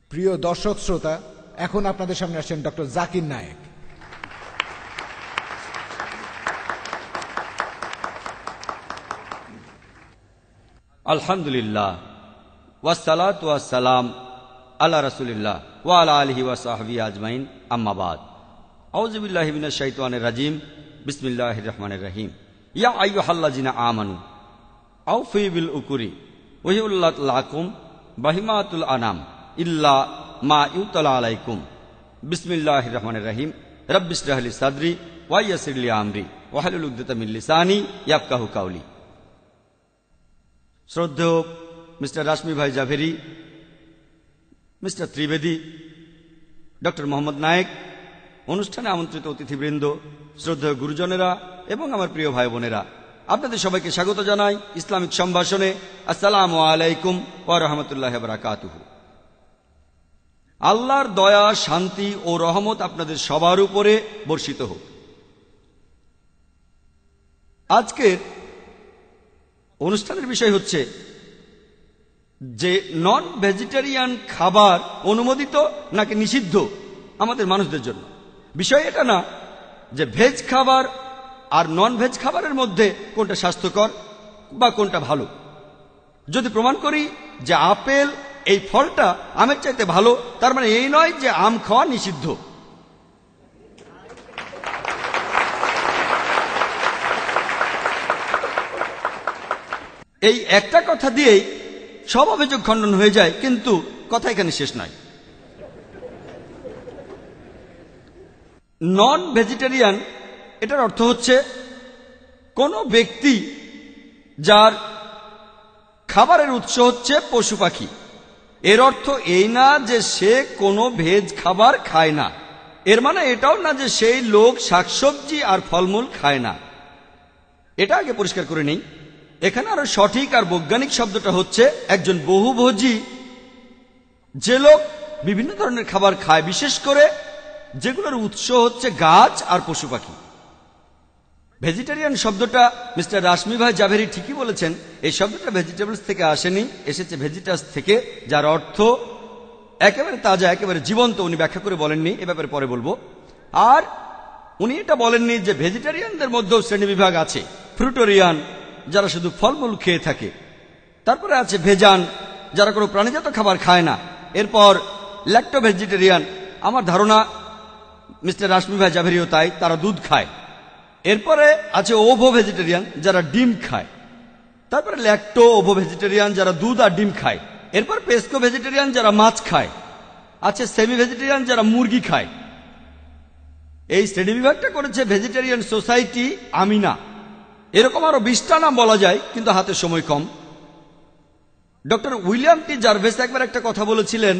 প্রিয় দর্শক শ্রোতা, এখন আপনাদের সামনে আসছেন ডক্টর জাকির নায়েক। আলহামদুলিল্লাহ ওয়াসসালাতু ওয়াসসালাম আলা রাসূলিল্লাহ ওয়া আলা আলিহি ওয়া সাহবিহি আজমাইন, আম্মা বাদ। আউযু বিল্লাহি মিনাশ শাইতানির রাজিম। বিসমিল্লাহির রহমানির রহিম। ইয়া আইয়ুহাল্লাযিনা আমানু আউফু বিল উকুরি ওয়া হিল্লাত লাকুম বাহিমাতুল আনাম ইল্লা মা ইউতালা আলাইকুম। বিসমিল্লাহির রহমানির রহিম। রাব্বিশ রাহ লি সাদরি ওয়া ইয়াসসির লি আমরি ওয়াহলুল উকদাতাম মিন লিসানি ইয়াফকাহু কাওলি। শ্রদ্ধেয় মিস্টার রাশমি ভাই জাভেরি, মিস্টার ত্রিবেদী, ডক্টর মোহাম্মদ নায়েক, অনুষ্ঠানে আমন্ত্রিত অতিথিবৃন্দ, শ্রদ্ধেয় গুরুজনেরা এবং আমার প্রিয় ভাই বোনেরা, আপনাদের সবাইকে স্বাগত জানাই ইসলামিক সম্ভাষণে। আসসালামু আলাইকুম ওয়া রাহমাতুল্লাহি ওয়া বারাকাতুহু। আল্লাহর দয়া, শান্তি ও রহমত আপনাদের সবার উপরে বর্ষিত হোক। আজকের অনুষ্ঠানের বিষয় হচ্ছে যে নন ভেজিটেরিয়ান খাবার অনুমোদিত নাকি নিষিদ্ধ আমাদের মানুষদের জন্য। বিষয় এটা না যে ভেজ খাবার আর নন ভেজ খাবারের মধ্যে কোনটা স্বাস্থ্যকর বা কোনটা ভালো। যদি প্রমাণ করি যে আপেল এই ফলটা আমের চাইতে ভালো, তার মানে এই নয় যে আম খাওয়া নিষিদ্ধ। এই একটা কথা দিয়েই সব অভিযোগ খণ্ডন হয়ে যায়, কিন্তু কথা এখানে শেষ নয়। নন ভেজিটেরিয়ান এটার অর্থ হচ্ছে কোন ব্যক্তি যার খাবারের উৎস হচ্ছে পশু পাখি। এর অর্থ এই না যে সে কোনো ভেজ খাবার খায় না। এর মানে এটাও না যে সেই লোক শাকসবজি আর ফলমূল খায় না। এটা আগে পরিষ্কার করে নেই। এখানে আরো সঠিক আর বৈজ্ঞানিক শব্দটা হচ্ছে একজন বহুভোজী, যে লোক বিভিন্ন ধরনের খাবার খায়, বিশেষ করে যেগুলোর উৎস হচ্ছে গাছ আর পশু পাখি। ভেজিটেরিয়ান শব্দটা মিস্টার রাশমি ভাই জাভেরি ঠিকই বলেছেন। এই শব্দটা ভেজিটেবলস থেকে আসেনি, এসেছে ভেজিটাস থেকে, যার অর্থ একেবারে তাজা, একেবারে জীবন্ত। উনি ব্যাখ্যা করে বলেননি, এ ব্যাপারে পরে বলবো। আর উনি এটা বলেননি যে ভেজিটেরিয়ানদের মধ্যেও শ্রেণীবিভাগ আছে। ফ্রুটোরিয়ান, যারা শুধু ফলমূল খেয়ে থাকে। তারপরে আছে ভেজান, যারা কোনো প্রাণীজাত খাবার খায় না। এরপর ল্যাক্টো ভেজিটেরিয়ান, আমার ধারণা মিস্টার রাশমি ভাই জাভেরিও তাই, তারা দুধ খায়। এরপরে আছে ওভো ভেজিটেরিয়ান, যারা ডিম খায়। তারপরে ল্যাক্টো ওভো ভেজিটেরিয়ান, যারা দুধ আর ডিম খায়। এরপর পেস্কো ভেজিটেরিয়ান, যারা মাছ খায়। আছে সেমি ভেজিটেরিয়ান, যারা মুরগি খায়। এই শ্রেণীবিভাগটা করেছে ভেজিটেরিয়ান সোসাইটি আমিনা। এরকম আরো 20টা নাম বলা যায়, কিন্তু হাতে সময় কম। ডক্টর উইলিয়াম টি জার্ভেস একবার একটা কথা বলেছিলেন।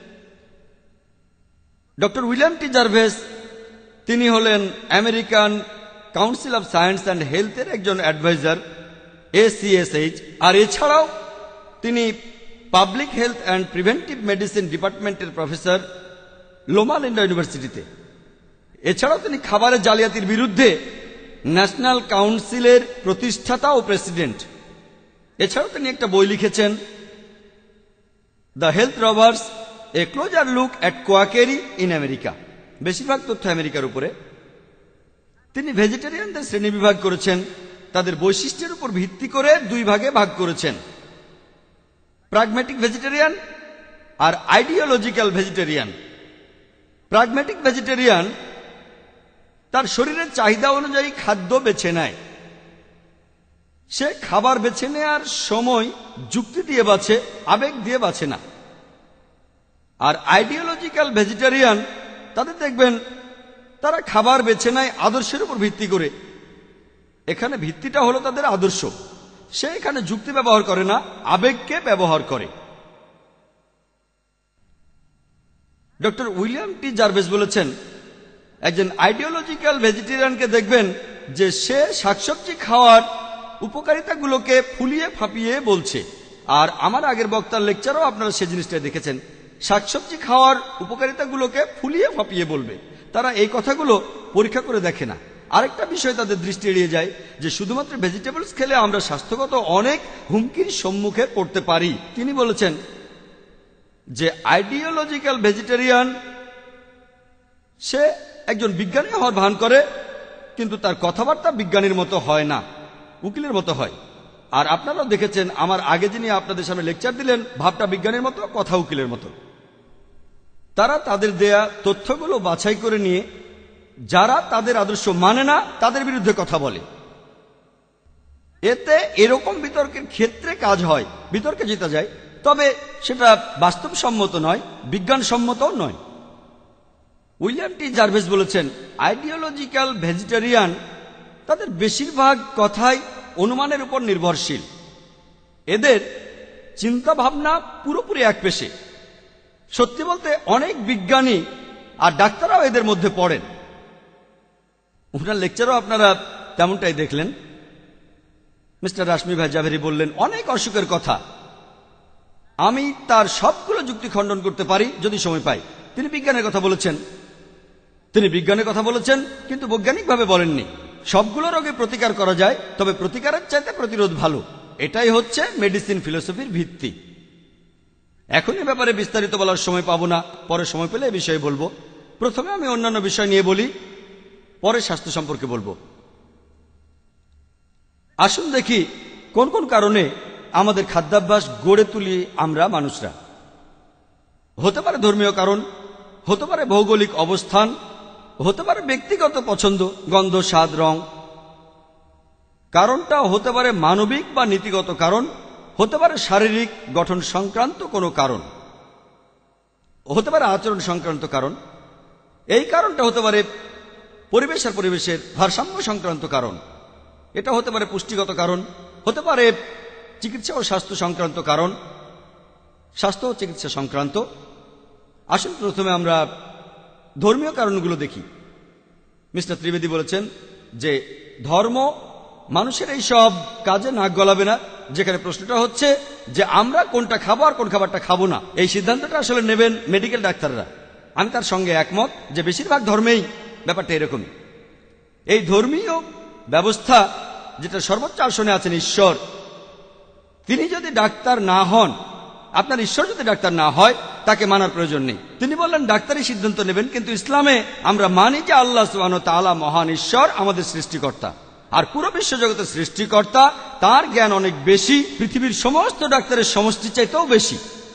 ডক্টর উইলিয়াম টি জার্ভেস তিনি হলেন American council of science and হেলথের একজন অ্যাডভাইজার, ACSH। আর এছাড়াও তিনি public health and preventive medicine ডিপার্টমেন্টের প্রফেসর লোমা লিন্ডা ইউনিভার্সিটিতে। এছাড়াও তিনি খাবারের জালিয়াতির বিরুদ্ধে ন্যাশনাল কাউন্সিলের প্রতিষ্ঠাতা ও প্রেসিডেন্ট। এছাড়াও তিনি একটা বই লিখেছেন, the health robbers, a closer look at quackery in America. বেশিরভাগ তথ্য আমেরিকার উপরে। তিনি ভেজিটেরিয়ানদের শ্রেণীবিভাগ করেছেন, তাদের বৈশিষ্ট্যের উপর ভিত্তি করে 2 ভাগে ভাগ করেছেন, প্রাগম্যাটিক ভেজিটেরিয়ান আর আইডিওলজিক্যাল ভেজিটেরিয়ান। প্রাগম্যাটিক ভেজিটেরিয়ান তার শরীরের চাহিদা অনুযায়ী খাদ্য বেছে নেয়। সে খাবার বেছে নেওয়ার সময় যুক্তি দিয়ে বাছে, আবেগ দিয়ে বাছে না। আর আইডিওলজিক্যাল ভেজিটেরিয়ান, তাদের দেখবেন তারা খাবার বেছে নেয় আদর্শের উপর ভিত্তি করে। এখানে ভিত্তিটা হলো তাদের আদর্শ। সে এখানে যুক্তি ব্যবহার করে না, আবেগকে ব্যবহার করে। ডক্টর উইলিয়াম টি জার্ভেস বলেছেন, একজন আইডিওলজিক্যাল ভেজিটেরিয়ানকে দেখবেন যে সে শাকসবজি খাওয়ার উপকারিতাগুলোকে ফুলিয়ে ফাঁপিয়ে বলছে। আর আমার আগের বক্তার লেকচারও আপনারা সে জিনিসটা দেখেছেন, শাকসবজি খাওয়ার উপকারিতাগুলোকে ফুলিয়ে ফাঁপিয়ে বলবে। তারা এই কথাগুলো পরীক্ষা করে দেখে না। আরেকটা বিষয় তাদের দৃষ্টি এড়িয়ে যায় যে শুধুমাত্র ভেজিটেবলস খেলে আমরা স্বাস্থ্যগত অনেক হুমকির সম্মুখে পড়তে পারি। তিনি বলেছেন, যে আইডিওলজিক্যাল ভেজিটেরিয়ান সে একজন বিজ্ঞানী হওয়ার ভান করে, কিন্তু তার কথাবার্তা বিজ্ঞানীর মতো হয় না, উকিলের মতো হয়। আর আপনারাও দেখেছেন আমার আগে যিনি আপনাদের সামনে লেকচার দিলেন, ভাবটা বিজ্ঞানীর মতো, কথা উকিলের মতো। তারা তাদের দেয়া তথ্যগুলো বাছাই করে নিয়ে যারা তাদের আদর্শ মানে না তাদের বিরুদ্ধে কথা বলে। এতে এরকম বিতর্কের ক্ষেত্রে কাজ হয়, বিতর্কে জেতা যায়, তবে সেটা বাস্তবসম্মত নয়, বিজ্ঞানসম্মতও নয়। উইলিয়াম টি জার্ভেস বলেছেন, আইডিওলজিক্যাল ভেজিটেরিয়ান তাদের বেশিরভাগ কথাই অনুমানের উপর নির্ভরশীল। এদের চিন্তা ভাবনা পুরোপুরি একপেশে। সত্যি বলতে অনেক বিজ্ঞানী আর ডাক্তাররাও এদের মধ্যে পড়েন। ওনার লেকচারও আপনারা তেমনটাই দেখলেন। মিস্টার রাশমি ভাই জাভেরি বললেন অনেক অসুখের কথা, আমি তার সবগুলো যুক্তি খণ্ডন করতে পারি যদি সময় পাই। তিনি বিজ্ঞানের কথা বলেছেন, কিন্তু বৈজ্ঞানিকভাবে বলেননি। সবগুলো রোগে প্রতিকার করা যায়, তবে প্রতিকারের চাইতে প্রতিরোধ ভালো। এটাই হচ্ছে মেডিসিন ফিলোসফির ভিত্তি। এখন এ ব্যাপারে বিস্তারিত বলার সময় পাবো না, পরে সময় পেলে এ বিষয়ে বলবো। প্রথমে আমি অন্যান্য বিষয় নিয়ে বলি, পরে স্বাস্থ্য সম্পর্কে বলবো। আসুন দেখি কোন কোন কারণে আমাদের খাদ্যাভ্যাস গড়ে তুলি আমরা মানুষরা। হতে পারে ধর্মীয় কারণ, হতে পারে ভৌগোলিক অবস্থান, হতে পারে ব্যক্তিগত পছন্দ, গন্ধ, স্বাদ, রং। কারণটাও হতে পারে মানবিক বা নীতিগত কারণ, হতে পারে শারীরিক গঠন সংক্রান্ত কোনো কারণ, হতে পারে আচরণ সংক্রান্ত কারণ। এই কারণটা হতে পারে পরিবেশ আর পরিবেশের ভারসাম্য সংক্রান্ত কারণ। এটা হতে পারে পুষ্টিগত কারণ, হতে পারে চিকিৎসা ও স্বাস্থ্য সংক্রান্ত কারণ, স্বাস্থ্য ও চিকিৎসা সংক্রান্ত। আসুন প্রথমে আমরা ধর্মীয় কারণগুলো দেখি। মিস্টার ত্রিবেদী বলেছেন যে ধর্ম মানুষের এই সব কাজে নাক গলাবে না। যেখানে প্রশ্নটা হচ্ছে যে আমরা কোনটা খাবো আর কোন খাবারটা খাবো না, এই সিদ্ধান্তটা আসলে নেবেন মেডিকেল ডাক্তাররা। আমি তার সঙ্গে একমত যে বেশিরভাগ ধর্মেই ব্যাপারটা এরকমই। এই ধর্মীয় ব্যবস্থা যেটা সর্বোচ্চ আসনে আছেন ঈশ্বর, তিনি যদি ডাক্তার না হন, আপনার ঈশ্বর যদি ডাক্তার না হয়, তাকে মানার প্রয়োজন নেই। তিনি বললেন ডাক্তারই সিদ্ধান্ত নেবেন, কিন্তু ইসলামে আমরা মানি যে আল্লাহ সুবহানাহু ওয়া তাআলা মহান ঈশ্বর, আমাদের সৃষ্টিকর্তা। আর পুরো বিশ্বজগতের সৃষ্টিকর্তা, তার জ্ঞান অনেক বেশি, পৃথিবীর সমস্ত ডাক্তারের সমষ্টি চাইতেও বেশি।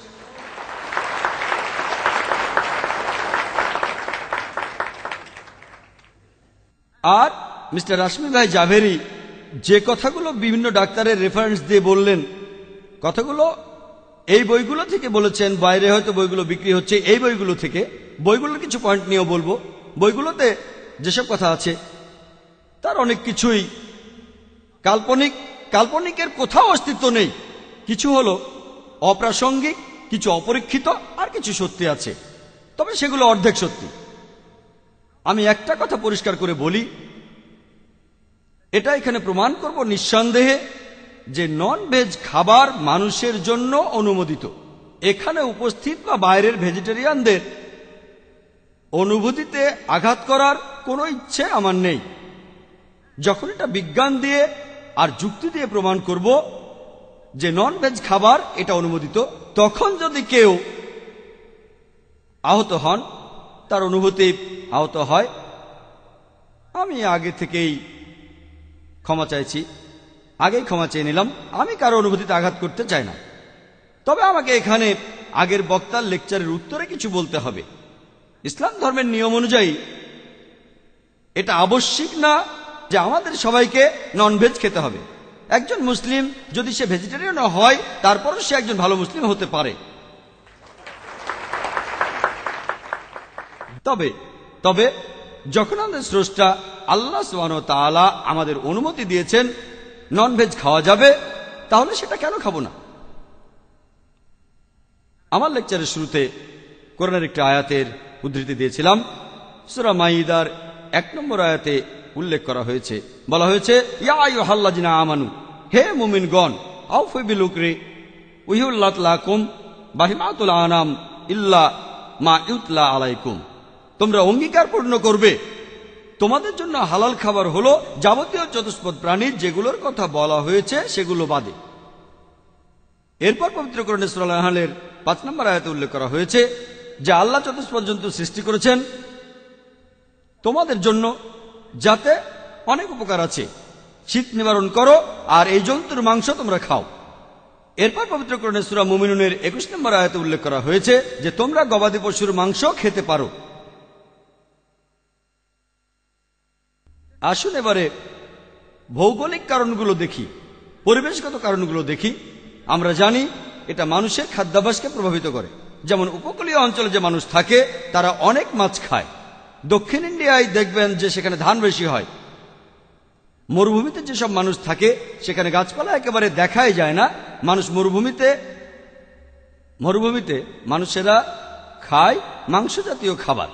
আর মিস্টার রাশমি ভাই জাভেরি যে কথাগুলো বিভিন্ন ডাক্তারের রেফারেন্স দিয়ে বললেন, কথাগুলো এই বইগুলো থেকে বলেছেন, বাইরে হয়তো বইগুলো বিক্রি হচ্ছে এই বইগুলো থেকে। বইগুলোর কিছু পয়েন্ট নিয়েও বলবো। বইগুলোতে যেসব কথা আছে তার অনেক কিছুই কাল্পনিক, কাল্পনিকের কোথাও অস্তিত্ব নেই। কিছু হলো অপ্রাসঙ্গিক, কিছু অপরীক্ষিত, আর কিছু সত্যি আছে, তবে সেগুলো অর্ধেক সত্যি। আমি একটা কথা পরিষ্কার করে বলি, এটা এখানে প্রমাণ করব নিঃসন্দেহে যে নন ভেজ খাবার মানুষের জন্য অনুমোদিত। এখানে উপস্থিত বা বাইরের ভেজিটেরিয়ানদের অনুভূতিতে আঘাত করার কোনো ইচ্ছে আমার নেই। যখন এটা বিজ্ঞান দিয়ে আর যুক্তি দিয়ে প্রমাণ করব যে নন ভেজ খাবার এটা অনুমোদিত, তখন যদি কেউ আহত হন, তার অনুভূতি আহত হয়, আমি আগে থেকেই ক্ষমা চাইছি, আগেই ক্ষমা চেয়ে নিলাম। আমি কারো অনুভূতিতে আঘাত করতে চাই না। তবে আমাকে এখানে আগের বক্তার লেকচারের উত্তরে কিছু বলতে হবে। ইসলাম ধর্মের নিয়ম অনুযায়ী এটা আবশ্যিক না যে আমাদের সবাইকে ননভেজ খেতে হবে। একজন মুসলিম যদি সে ভেজিটেরিয়ানও হয়, তারপরও সে একজন ভালো মুসলিম হতে পারে। তবে যখন আমাদের স্রষ্টা আল্লাহ সুবহানাহু ওয়া তাআলা আমাদের অনুমতি দিয়েছেন ননভেজ খাওয়া যাবে, তাহলে সেটা কেন খাবো না? আমার লেকচারের শুরুতে কোরআনের একটি আয়াতের উদ্ধৃতি দিয়েছিলাম। সূরা মাইদার 1 নম্বর আয়াতে উল্লেখ করা হয়েছে, বলা হয়েছে, ইয়া আইয়ুহাল্লাযিনা আমানু, হে মুমিনগণ, আউফু বিল-উকরি উহিল্লাত লাকুম বাহিমাতুল আনাম ইল্লা মা ইউতলা আলাইকুম। তোমরা অঙ্গীকার পূর্ণ করবে, তোমাদের জন্য হালাল খাবার হলো যাবতীয় চতুষ্পদ প্রাণী, যেগুলোর কথা বলা হয়েছে সেগুলো বাদে। এরপর পবিত্র কোরআনে সূরা আল-নাহলের 5 নম্বর আয়াতে উল্লেখ করা হয়েছে যে আল্লাহ চতুষ্পদ জন্তু সৃষ্টি করেছেন তোমাদের জন্য, যাতে অনেক উপকার আছে। শীত নিবারণ করো আর এই জন্তুর মাংস তোমরা খাও। এরপর পবিত্র কোরআনে সূরা মুমিনুনের 21 নম্বর আয়াতে উল্লেখ করা হয়েছে যে তোমরা গবাদি পশুর মাংস খেতে পারো। আসুন এবারে ভৌগোলিক কারণগুলো দেখি, পরিবেশগত কারণগুলো দেখি। আমরা জানি এটা মানুষের খাদ্যাভ্যাসকে প্রভাবিত করে। যেমন উপকূলীয় অঞ্চলে যে মানুষ থাকে তারা অনেক মাছ খায়। দক্ষিণ ইন্ডিয়ায় দেখবেন যে সেখানে ধান বেশি হয়। মরুভূমিতে যেসব মানুষ থাকে সেখানে গাছপালা একেবারে দেখাই যায় না। মরুভূমিতে মানুষেরা খায় মাংস জাতীয় খাবার।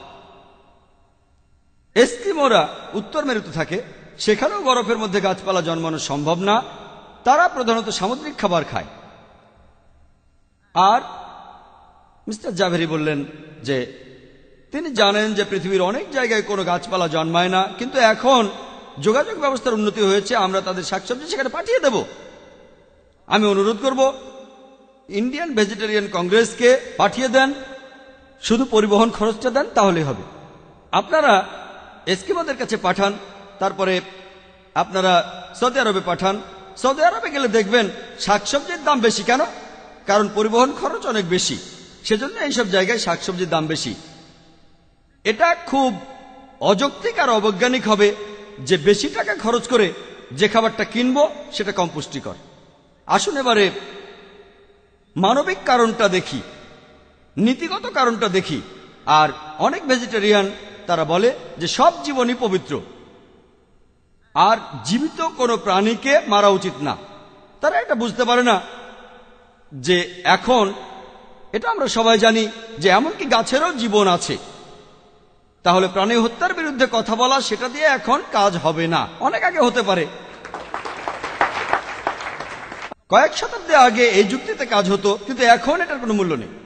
এস্কিমোরা উত্তর মেরুতে থাকে, সেখানেও বরফের মধ্যে গাছপালা জন্মানো সম্ভব না। তারা প্রধানত সামুদ্রিক খাবার খায়। আর মিস্টার জাভেরি বললেন যে তিনি জানেন যে পৃথিবীর অনেক জায়গায় কোনো গাছপালা জন্মায় না, কিন্তু এখন যোগাযোগ ব্যবস্থার উন্নতি হয়েছে, আমরা তাদের শাকসবজি সেখানে পাঠিয়ে দেব। আমি অনুরোধ করব ইন্ডিয়ান ভেজিটেরিয়ান কংগ্রেসকে পাঠিয়ে দেন, শুধু পরিবহন খরচটা দেন, তাহলেই হবে। আপনারা এস্কিমোদের কাছে পাঠান, তারপরে আপনারা সৌদি আরবে পাঠান। সৌদি আরবে গেলে দেখবেন শাকসবজির দাম বেশি। কেন? কারণ পরিবহন খরচ অনেক বেশি, সেজন্য এইসব জায়গায় শাকসবজির দাম বেশি। এটা খুব অযৌক্তিক আর অবৈজ্ঞানিক হবে যে বেশি টাকা খরচ করে যে খাবারটা কিনবো সেটা কম পুষ্টিকর। আসুন এবারে মানবিক কারণটা দেখি, নীতিগত কারণটা দেখি। আর অনেক ভেজিটেরিয়ান তারা বলে যে সব জীবনই পবিত্র আর জীবিত কোনো প্রাণীকে মারা উচিত না। তারা এটা বুঝতে পারে না যে এখন এটা আমরা সবাই জানি যে এমনকি গাছেরও জীবন আছে। তাহলে প্রাণী হত্যার বিরুদ্ধে কথা বলা, সেটা দিয়ে এখন কাজ হবে না। অনেক আগে হতে পারে, কয়েক শতাব্দী আগে এই যুক্তিতে কাজ হতো, কিন্তু এখন এটার কোনো মূল্য নেই।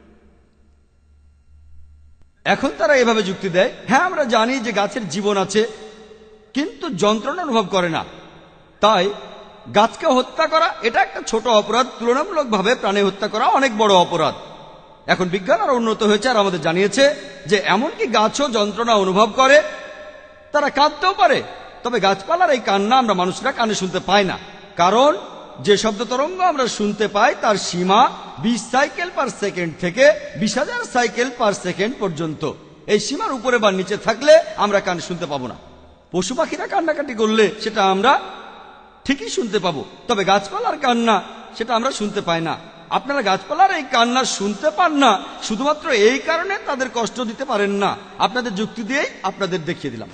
এখন তারা এভাবে যুক্তি দেয়, হ্যাঁ আমরা জানি যে গাছের জীবন আছে, কিন্তু যন্ত্রণা অনুভব করে না, তাই গাছকে হত্যা করা এটা একটা ছোট অপরাধ, তুলনামূলকভাবে প্রাণী হত্যা করা অনেক বড় অপরাধ। এখন বিজ্ঞান আরো উন্নত হয়েছে আর আমাদের জানিয়েছে যে এমনকি গাছও যন্ত্রণা অনুভব করে, তারা কাঁদতেও পারে। তবে গাছপালার এই কান্না আমরা মানুষরা কানে শুনতে পাই না, কারণ যে শব্দ তরঙ্গ আমরা শুনতে পাই তার সীমা 20 সাইকেল পার সেকেন্ড থেকে 20,000 সাইকেল পার সেকেন্ড পর্যন্ত। এই সীমার উপরে বা নিচে থাকলে আমরা কান শুনতে পাবো না। পশু পাখিরা কান্নাকাটি করলে সেটা আমরা ঠিকই শুনতে পাবো, তবে গাছপালার কান্না সেটা আমরা শুনতে পাই না। আপনারা গাছপালার এই কান্না শুনতে পান না শুধুমাত্র এই কারণে তাদের কষ্ট দিতে পারেন না। আপনাদের যুক্তি দিয়েই আপনাদের দেখিয়ে দিলাম।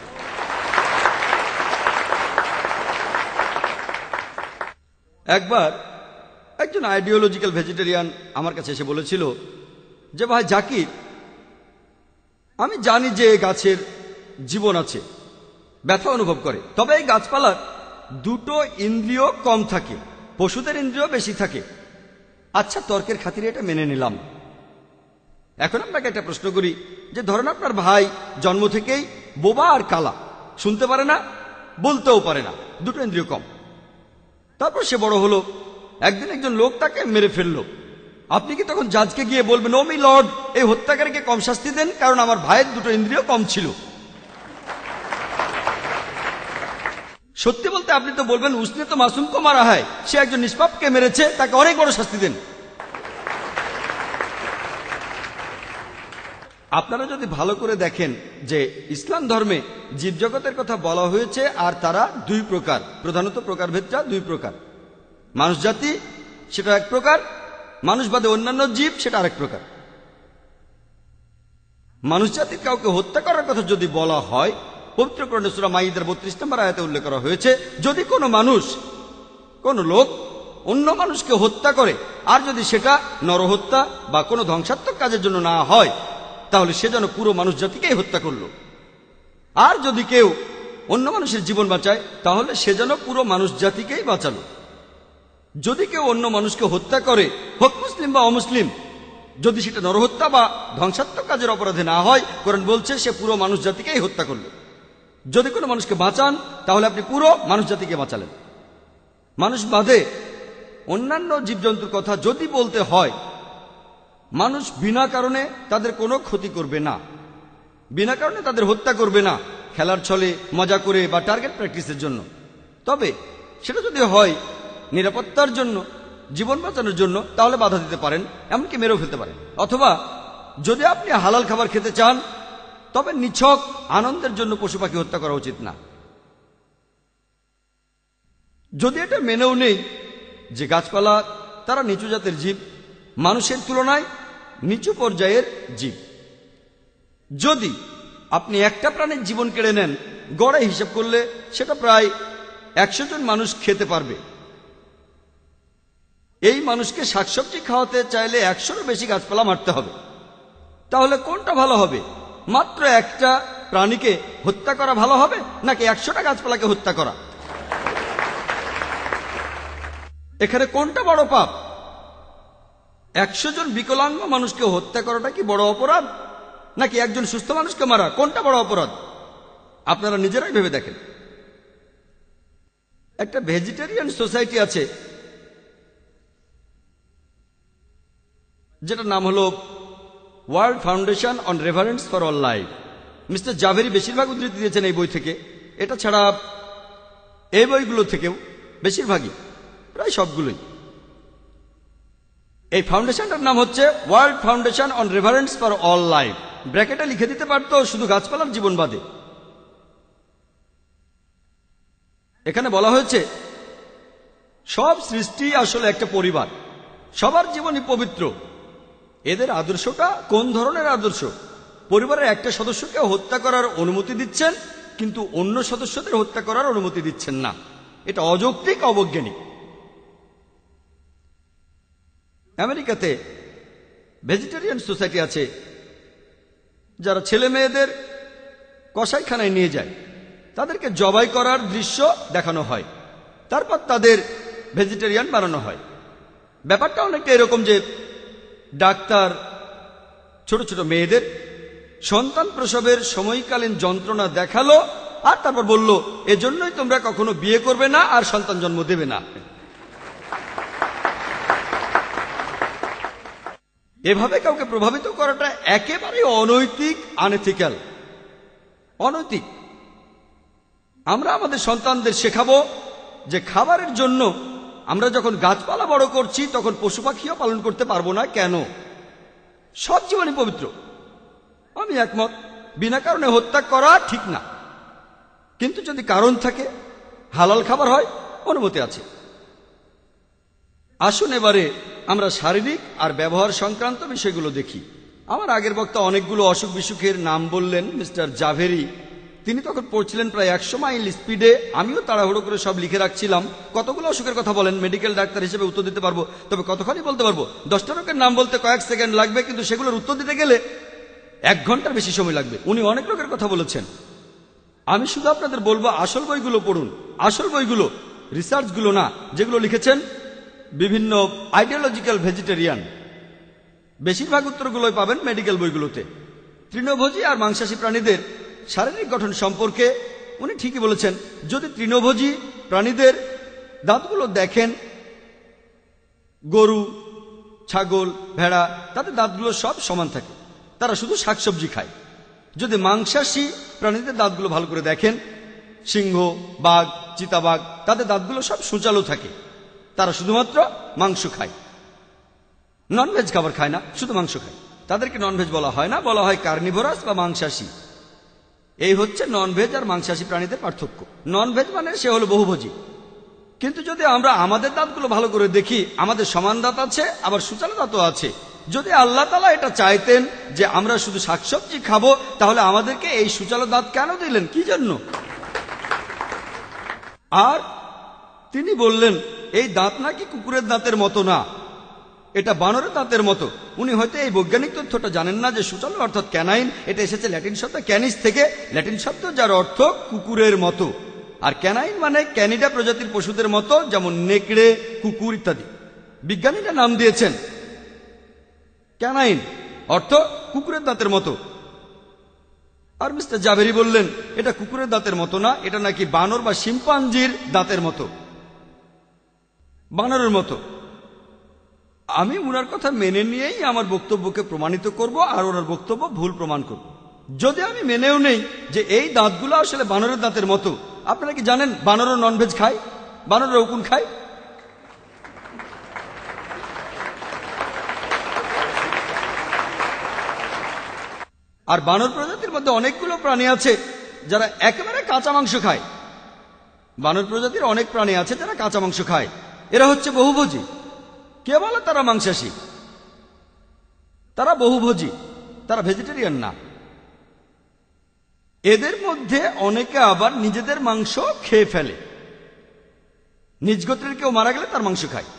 একবার একজন আইডিওলজিক্যাল ভেজিটেরিয়ান আমার কাছে এসে বলেছিল যে ভাই জাকির, আমি জানি যে গাছের জীবন আছে, ব্যথা অনুভব করে, তবে এই গাছপালার দুটো ইন্দ্রিয় কম থাকে, পশুদের ইন্দ্রিয় বেশি থাকে। আচ্ছা, তর্কের খাতিরে এটা মেনে নিলাম। এখন আপনাকে একটা প্রশ্ন করি যে ধরেন আপনার ভাই জন্ম থেকেই বোবা আর কালা, শুনতে পারে না, বলতেও পারে না, দুটো ইন্দ্রিয় কম। তারপর সে বড় হলো, একদিন একজন লোক তাকে মেরে ফেললো। আপনি কি তখন জাজকে গিয়ে বলবেন, ও মি লর্ড, এই হত্যাকারীকে কম শাস্তি দেন কারণ আমার ভাইয়ের দুটো ইন্দ্রিয় কম ছিল? সত্যি বলতে আপনি তো বলবেন, উসনে তো মাসুম কো মারা হয়, সে একজন নিষ্পাপকে মেরেছে, তাকে অনেক বড় শাস্তি দেন। আপনারা যদি ভালো করে দেখেন যে ইসলাম ধর্মে জীবজগতের কথা বলা হয়েছে, আর তারা দুই প্রকার, প্রধানত প্রকারভেদটা দুই প্রকার। মানুষ জাতি সেটা এক প্রকার, মানুষ বাদে অন্যান্য জীব সেটা আরেক প্রকার। মানুষ জাতির কাউকে হত্যা করার কথা যদি বলা হয়, পবিত্র কোরআনে সূরা মাইদার 32 নম্বর আয়াতে উল্লেখ করা হয়েছে, যদি কোনো মানুষ, কোন লোক অন্য মানুষকে হত্যা করে, আর যদি সেটা নরহত্যা বা কোনো ধ্বংসাত্মক কাজের জন্য না হয়, তাহলে সে যেন পুরো মানুষ জাতিকেই হত্যা করলো। আর যদি কেউ অন্য মানুষের জীবন বাঁচায়, তাহলে সে যেন পুরো মানুষ জাতিকেই বাঁচালো। যদি কেউ অন্য মানুষকে হত্যা করে, হোক মুসলিম বা অমুসলিম, যদি সেটা নরহত্যা বা ধ্বংসাত্মক কাজের অপরাধে না হয়, কোরআন বলছে সে পুরো মানুষ জাতিকেই হত্যা করলো। যদি কোনো মানুষকে বাঁচান, তাহলে আপনি পুরো মানুষ জাতিকে বাঁচালেন। মানুষ বাদে অন্যান্য জীবজন্তুর কথা যদি বলতে হয়, মানুষ বিনা কারণে তাদের কোনো ক্ষতি করবে না, বিনা কারণে তাদের হত্যা করবে না, খেলার ছলে, মজা করে বা টার্গেট প্র্যাকটিসের জন্য। তবে সেটা যদি হয় নিরাপত্তার জন্য, জীবন বাঁচানোর জন্য, তাহলে বাধা দিতে পারেন, এমনকি মেরেও ফেলতে পারেন। অথবা যদি আপনি হালাল খাবার খেতে চান, তবে নিছক আনন্দের জন্য পশু পাখি হত্যা করা উচিত না। যদি এটা মেনেও নেই যে গাছপালা তারা নিচু জাতের জীব, মানুষের তুলনায় নিচু পর্যায়ের জীব, যদি আপনি একটা প্রাণীর জীবন কেড়ে নেন, গড়ে হিসাব করলে সেটা প্রায় 100 জন মানুষ খেতে পারবে। এই মানুষকে শাকসবজি খাওয়াতে চাইলে 100-এরও বেশি গাছপালা মারতে হবে। তাহলে কোনটা ভালো হবে? মাত্র একটা প্রাণীকে হত্যা করা ভালো হবে, নাকি 100টা গাছপালাকে হত্যা করা? এখানে কোনটা বড় পাপ? 100 জন বিকলাঙ্গ মানুষকে হত্যা করাটা কি বড় অপরাধ, নাকি একজন সুস্থ মানুষকে মারা? কোনটা বড় অপরাধ? আপনারা নিজেরাই ভেবে দেখেন। একটা ভেজিটেরিয়ান সোসাইটি আছে যেটার নাম হলো world foundation on reverence for all life. Mister Zaveri বেশিরভাগ উদ্ধৃতি দিয়েছেন এই বই থেকে। এটা ছাড়া এই বইগুলো থেকেও বেশিরভাগই, প্রায় সবগুলোই। এই ফাউন্ডেশনটার নাম হচ্ছে world foundation on reverence for all life. ব্র্যাকেটে লিখে দিতে পারতো শুধু গাছপালার জীবন বাদে। এখানে বলা হয়েছে সব সৃষ্টি আসলে একটা পরিবার, সবার জীবনই পবিত্র। এদের আদর্শটা কোন ধরনের আদর্শ? পরিবারের একটা সদস্যকে হত্যা করার অনুমতি দিচ্ছেন, কিন্তু অন্য সদস্যদের হত্যা করার অনুমতি দিচ্ছেন না। এটা অযৌক্তিক, অবৈজ্ঞানিক। আমেরিকাতে ভেজিটেরিয়ান সোসাইটি আছে যারা ছেলে মেয়েদের কসাইখানায় নিয়ে যায়, তাদেরকে জবাই করার দৃশ্য দেখানো হয়, তারপর তাদের ভেজিটেরিয়ান বানানো হয়। ব্যাপারটা অনেকটা এরকম যে ডাক্তার ছোট ছোট মেয়েদের সন্তান প্রসবের সময়কালীন যন্ত্রণা দেখালো আর তারপর বলল, এজন্যই তোমরা কখনো বিয়ে করবে না আর সন্তান জন্ম দেবে না। এভাবে কাউকে প্রভাবিত করাটা একেবারে অনৈতিক, আনএথিক্যাল, অনৈতিক। আমরা আমাদের সন্তানদের শেখাবো যে খাবারের জন্য আমরা যখন গাছপালা বড় করছি তখন পশু পাখিও পালন করতে পারবো না। কেন? সব জীবনই পবিত্র। আমি একমত, বিনা কারণে হত্যা করা ঠিক না, কিন্তু যদি কারণ থাকে, হালাল খাবার হয়, অনুমতি আছে। আসুন এবারে আমরা শারীরিক আর ব্যবহার সংক্রান্ত বিষয়গুলো দেখি। আমার আগের বক্তা অনেকগুলো অসুখ বিসুখের নাম বললেন, মিস্টার জাভেরি। তিনি তখন পড়ছিলেন প্রায় 100 মাইল স্পিডে। আমিও তাড়াহুড়ো করে সব লিখে রাখছিলাম। কতগুলো অসুখের কথা বলেন? মেডিকেল ডাক্তার হিসেবে উত্তর দিতে পারবো, তবে কতখানি বলতে পারবো? 10টা রোগের নাম বলতে কয়েক সেকেন্ড লাগবে, কিন্তু সেগুলোর উত্তর দিতে গেলে 1 ঘন্টার বেশি সময় লাগবে। উনি অনেক রোগের কথা বলেছেন। আমি শুধু আপনাদের বলবো আসল বইগুলো পড়ুন, আসল বইগুলো, রিসার্চগুলো না, যেগুলো লিখেছেন বিভিন্ন আইডিওলজিক্যাল ভেজিটেরিয়ান। বেশিরভাগ উত্তরগুলোই পাবেন মেডিকেল বইগুলোতে। তৃণভোজী আর মাংসাশী প্রাণীদের শারীরিক গঠন সম্পর্কে উনি ঠিকই বলেছেন। যদি তৃণভোজী প্রাণীদের দাঁতগুলো দেখেন, গরু, ছাগল, ভেড়া, তাদের দাঁতগুলো সব সমান থাকে, তারা শুধু শাকসবজি খায়। যদি মাংসাশী প্রাণীদের দাঁতগুলো ভালো করে দেখেন, সিংহ, বাঘ, চিতাবাঘ, তাদের দাঁতগুলো সব সূচালো থাকে, তারা শুধুমাত্র মাংস খায়, ননভেজ খাবার খায় না, শুধু মাংস খায়। তাদেরকে ননভেজ বলা হয় না, বলা হয় কার্নিভোরাস বা মাংসাশী। এই হচ্ছে ননভেজ আর মাংসাশী প্রাণীদের পার্থক্য। ননভেজ মানে সে হলো বহুভোজী। কিন্তু যদি আমরা আমাদের দাঁতগুলো ভালো করে দেখি, আমাদের সমান দাঁত আছে, আবার সূচালো দাঁতও আছে। যদি আল্লাহ তাআলা এটা চাইতেন যে আমরা শুধু শাকসবজি খাবো, তাহলে আমাদেরকে এই সূচালো দাঁত কেন দিলেন? কি জন্য? আর তিনি বললেন এই দাঁত নাকি কুকুরের দাঁতের মতো না, এটা বানরের দাঁতের মতো। উনি হয়তো এই বৈজ্ঞানিক তথ্যটা জানেন না যে সূচালো অর্থাৎ ক্যানাইন, এটা এসেছে ল্যাটিন শব্দ ক্যানিস থেকে, ল্যাটিন শব্দ যার অর্থ কুকুরের মতো। আর ক্যানাইন মানে ক্যানিডা প্রজাতির পশুদের মতো, যেমন নেকড়ে, কুকুর ইত্যাদি। বিজ্ঞানীরা নাম দিয়েছেন ক্যানাইন, অর্থ কুকুরের দাঁতের মতো। আর মিস্টার জাভেরি বললেন এটা কুকুরের দাঁতের মতো না, এটা নাকি বানর বা শিম্পাঞ্জির দাঁতের মতো, বানরের মতো। আমি উনার কথা মেনে নিয়েই আমার বক্তব্যকে প্রমাণিত করব আর ওনার বক্তব্য ভুল প্রমাণ করব। যদি আমি মেনেও নেই যে এই দাঁতগুলো আসলে বানরের দাঁতের মতো, আপনারা কি জানেন বানরও ননভেজ খায়? বানররা উকুন খায়। আর বানর প্রজাতির মধ্যে অনেকগুলো প্রাণী আছে যারা একেবারে কাঁচা মাংস খায়। বানর প্রজাতির অনেক প্রাণী আছে যারা কাঁচা মাংস খায়। এরা হচ্ছে বহুভোজী। কে বলে তারা মাংসাশী? তারা বহুভোজী, তারা ভেজিটেরিয়ান না। এদের মধ্যে অনেকে আবার নিজেদের মাংস খেয়ে ফেলে। নিজ গোত্রের কেউ মারা গেলে তার মাংস খায়।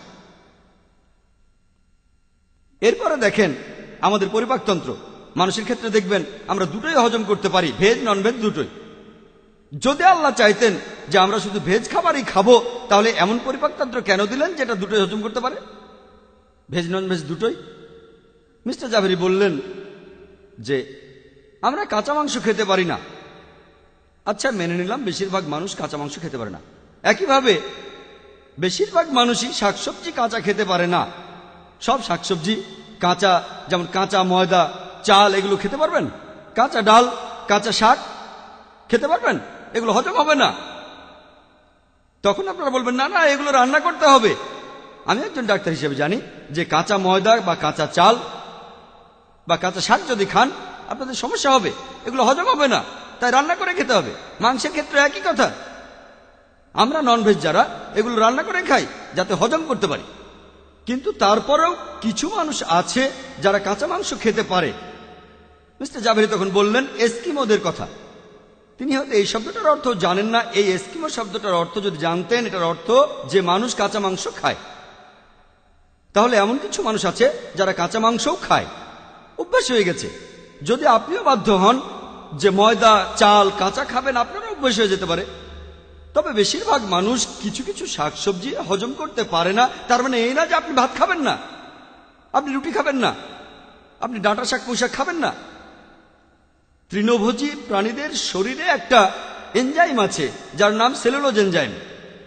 এরপরে দেখেন আমাদের পরিপাকতন্ত্র। মানুষের ক্ষেত্রে দেখবেন আমরা দুটোই হজম করতে পারি, ভেজ নন ভেজ দুটোই। যদি আল্লাহ চাইতেন যে আমরা শুধু ভেজ খাবারই খাবো, তাহলে এমন পরিপাকতন্ত্র কেন দিলেন যেটা দুটোই হজম করতে পারে, ভেজ নন ভেজ দুটোই? মিস্টার জাভেরি বললেন যে আমরা কাঁচা মাংস খেতে পারি না। আচ্ছা, মেনে নিলাম বেশিরভাগ মানুষ কাঁচা মাংস খেতে পারে না। একইভাবে বেশিরভাগ মানুষই শাকসবজি কাঁচা খেতে পারে না। সব শাকসবজি কাঁচা, যেমন কাঁচা ময়দা, চাল, এগুলো খেতে পারবেন? কাঁচা ডাল, কাঁচা শাক খেতে পারবেন? এগুলো হজম হবে না। তখন আপনারা বলবেন না না, এগুলো রান্না করতে হবে। আমি একজন ডাক্তার হিসেবে জানি যে কাঁচা ময়দা বা কাঁচা চাল বা কাঁচা শাক যদি খান আপনাদের সমস্যা হবে, এগুলো হজম হবে না, তাই রান্না করে খেতে হবে। মাংসের ক্ষেত্রে একই কথা। আমরা ননভেজ যারা, এগুলো রান্না করে খাই যাতে হজম করতে পারি। কিন্তু তারপরেও কিছু মানুষ আছে যারা কাঁচা মাংস খেতে পারে। মিস্টার জাভেরি তখন বললেন এস্কিমোদের কথা। তিনি হয়তো এই শব্দটার অর্থ জানেন না। এই এস্কিমো শব্দটার অর্থ যদি জানতেন, এটার অর্থ যে মানুষ কাঁচা মাংস খায়। তাহলে এমন কিছু মানুষ আছে যারা কাঁচা মাংসও খায়, অভ্যাস হয়ে গেছে। যদি আপনিও বাধ্য হন যে ময়দা চাল কাঁচা খাবেন, আপনারও অভ্যাস হয়ে যেতে পারে। তবে বেশিরভাগ মানুষ কিছু কিছু শাকসবজি হজম করতে পারে না। তার মানে এই না যে আপনি ভাত খাবেন না, আপনি রুটি খাবেন না, আপনি ডাঁটা শাক পুঁই শাক খাবেন না। তৃণভোজী প্রাণীদের শরীরে একটা এনজাইম আছে যার নাম সেলুলোজ এনজাইম।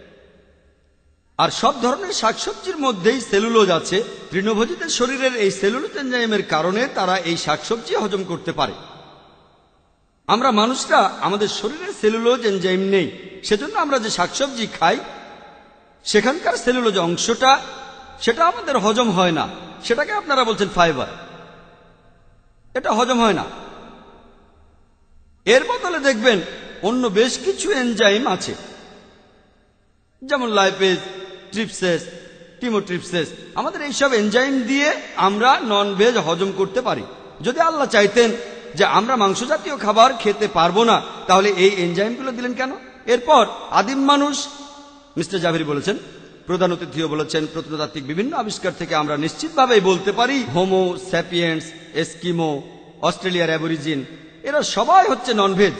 আর সব ধরনের শাকসবজির মধ্যেই সেলুলোজ আছে। তৃণভোজীদের শরীরের এই সেলুলোজ এনজাইমের কারণে তারা এই শাকসবজি হজম করতে পারে। আমরা মানুষরা, আমাদের শরীরে সেলুলোজ এনজাইম নেই, সেজন্য আমরা যে শাকসবজি খাই সেখানকার সেলুলোজ অংশটা, সেটা আমাদের হজম হয় না। সেটাকে আপনারা বলছেন ফাইবার। এটা হজম হয় না। এর বদলে দেখবেন অন্য বেশ কিছু এনজাইম আছে, যেমন লাইপেজ, ট্রিপসেস, টিমোট্রিপসেস। আমাদের এইসব এনজাইম দিয়ে আমরা নন ভেজ হজম করতে পারি। যদি আল্লাহ চাইতেন যে আমরা মাংস জাতীয় খাবার খেতে পারবো না, তাহলে এই এনজাইমগুলো দিলেন কেন? এরপর আদিম মানুষ, মিস্টার জাভেরি বলেছেন, প্রধান অতিথিও বলেছেন, প্রত্নতাত্ত্বিক বিভিন্ন আবিষ্কার থেকে আমরা নিশ্চিতভাবে বলতে পারি হোমো স্যাপিয়েন্স, এস্কিমো, অস্ট্রেলিয়ার অ্যাবরিজিন, এরা সবাই হচ্ছে ননভেজ।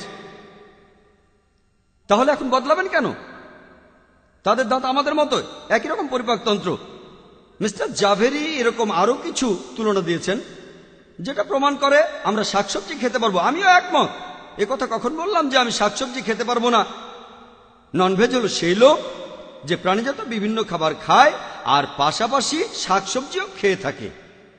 তাহলে এখন বদলাবেন কেন? তাদের দাঁত আমাদের মতো, একই রকম পরিপাকতন্ত্র। মিস্টার জাভেরি এরকম আরো কিছু তুলনা দিয়েছেন যেটা প্রমাণ করে আমরা শাকসবজি খেতে পারবো। আমিও একমত। কথা কখন বললাম যে আমি শাকসবজি খেতে পারবো না? ননভেজ হলো সেই লোক যে প্রাণীজাত বিভিন্ন খাবার খায় আর পাশাপাশি শাকসবজিও খেয়ে থাকে।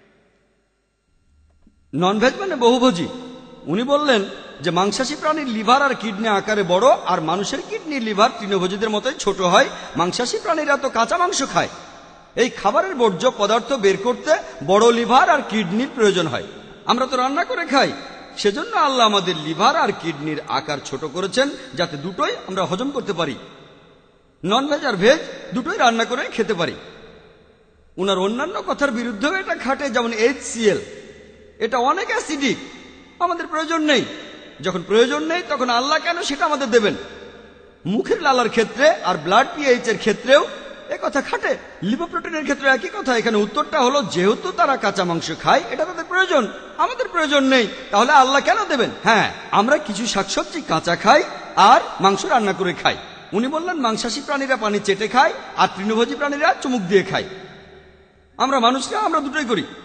ননভেজ মানে বহুভোজী। উনি বললেন যে মাংসাশী প্রাণীর লিভার আর কিডনি আকারে বড়, আর মানুষের কিডনি লিভার তৃণভোজীদের মতোই ছোট হয়। মাংসাশী প্রাণীরা তো কাঁচা মাংস খায়। এই খাবারের বর্জ্য পদার্থ বের করতে বড় লিভার আর কিডনির প্রয়োজন হয়। আমরা তো রান্না করে খাই, সেজন্য আল্লাহ আমাদের লিভার আর কিডনির আকার ছোট করেছেন যাতে দুটোই আমরা হজম করতে পারি। ননভেজ আর ভেজ দুটোই রান্না করে খেতে পারি। উনার অন্যান্য কথার বিরুদ্ধেও এটা খাটে, যেমন HCl। এটা অনেক অ্যাসিডিক, আমাদের প্রয়োজন নেই। যখন প্রয়োজন নেই তখন আল্লাহ কেন সেটা আমাদের দেবেন? মুখের লালার ক্ষেত্রে আর ব্লাড পিএইচ এর ক্ষেত্রেও কথা খাটে। লিপোপ্রোটিনের ক্ষেত্রে একই কথা। এখানে উত্তরটা হলো যেহেতু তারা কাঁচা মাংস খায়, এটা তাদের প্রয়োজন, আমাদের প্রয়োজন নেই। তাহলে আল্লাহ কেন দেবেন? হ্যাঁ, আমরা কিছু শাকসবজি কাঁচা খাই আর মাংস রান্না করে খাই। উনি বললেন মাংসাশী প্রাণীরা পানি চেটে খায় আর তৃণভোজী প্রাণীরা চুমুক দিয়ে খায়। আমরা মানুষরা আমরা দুটোই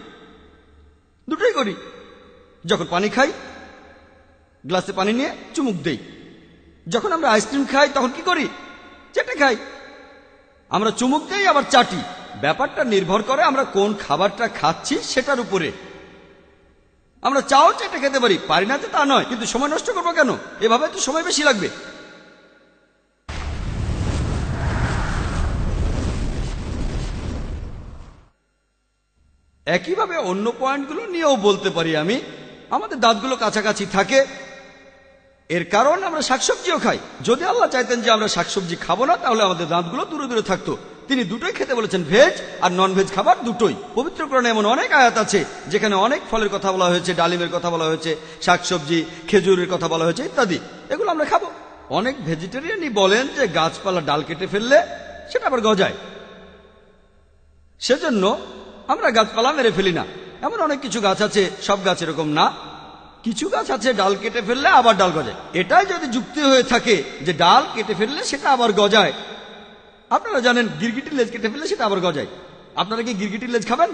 করি। যখন পানি খাই গ্লাসে পানি নিয়ে চুমুক দেই। যখন আমরা আইসক্রিম খাই তখন কি করি? চেটে খাই। আমরা চুমুক দেই আবার চাটি। ব্যাপারটা নির্ভর করে আমরা কোন খাবারটা খাচ্ছি সেটার উপরে। আমরা চাও চেটে খেতে পারি, পারি না তা নয়, কিন্তু সময় নষ্ট করবো কেন? এভাবে তো সময় বেশি লাগবে। একইভাবে অন্য পয়েন্টগুলো নিয়েও বলতে পারি আমি। আমাদের দাঁতগুলো কাছাকাছি থাকে, এর কারণ আমরা শাকসবজিও খাই। যদি আল্লাহ চাইতেন যে আমরা শাকসবজি খাবো না, তাহলে আমাদের দাঁতগুলো দূরে দূরে থাকতো। তিনি দুটোই খেতে বলেছেন, ভেজ আর নন ভেজ খাবার দুটোই। পবিত্র কোরআনে এমন অনেক আয়াত আছে যেখানে অনেক ফলের কথা বলা হয়েছে, ডালিমের কথা বলা হয়েছে, শাকসবজি, খেজুরের কথা বলা হয়েছে ইত্যাদি। এগুলো আমরা খাবো। অনেক ভেজিটেরিয়ানই বলেন যে গাছপালা ডাল কেটে ফেললে সেটা আবার গজায়, সেজন্য আমরা গাছপালা মেরে ফেলি না। এমন অনেক কিছু গাছ আছে, সব গাছ এরকম না। কিছু গাছ আছে ডাল কেটে ফেললে আবার ডাল গজায়। এটাই যদি যুক্তি হয়ে থাকে যে ডাল কেটে ফেললে সেটা আবার গজায়। আপনারা জানেন গিরগিটির লেজ কেটে ফেললে সেটা আবার গজায়। আপনারা কি গিরগিটির লেজ খাবেন?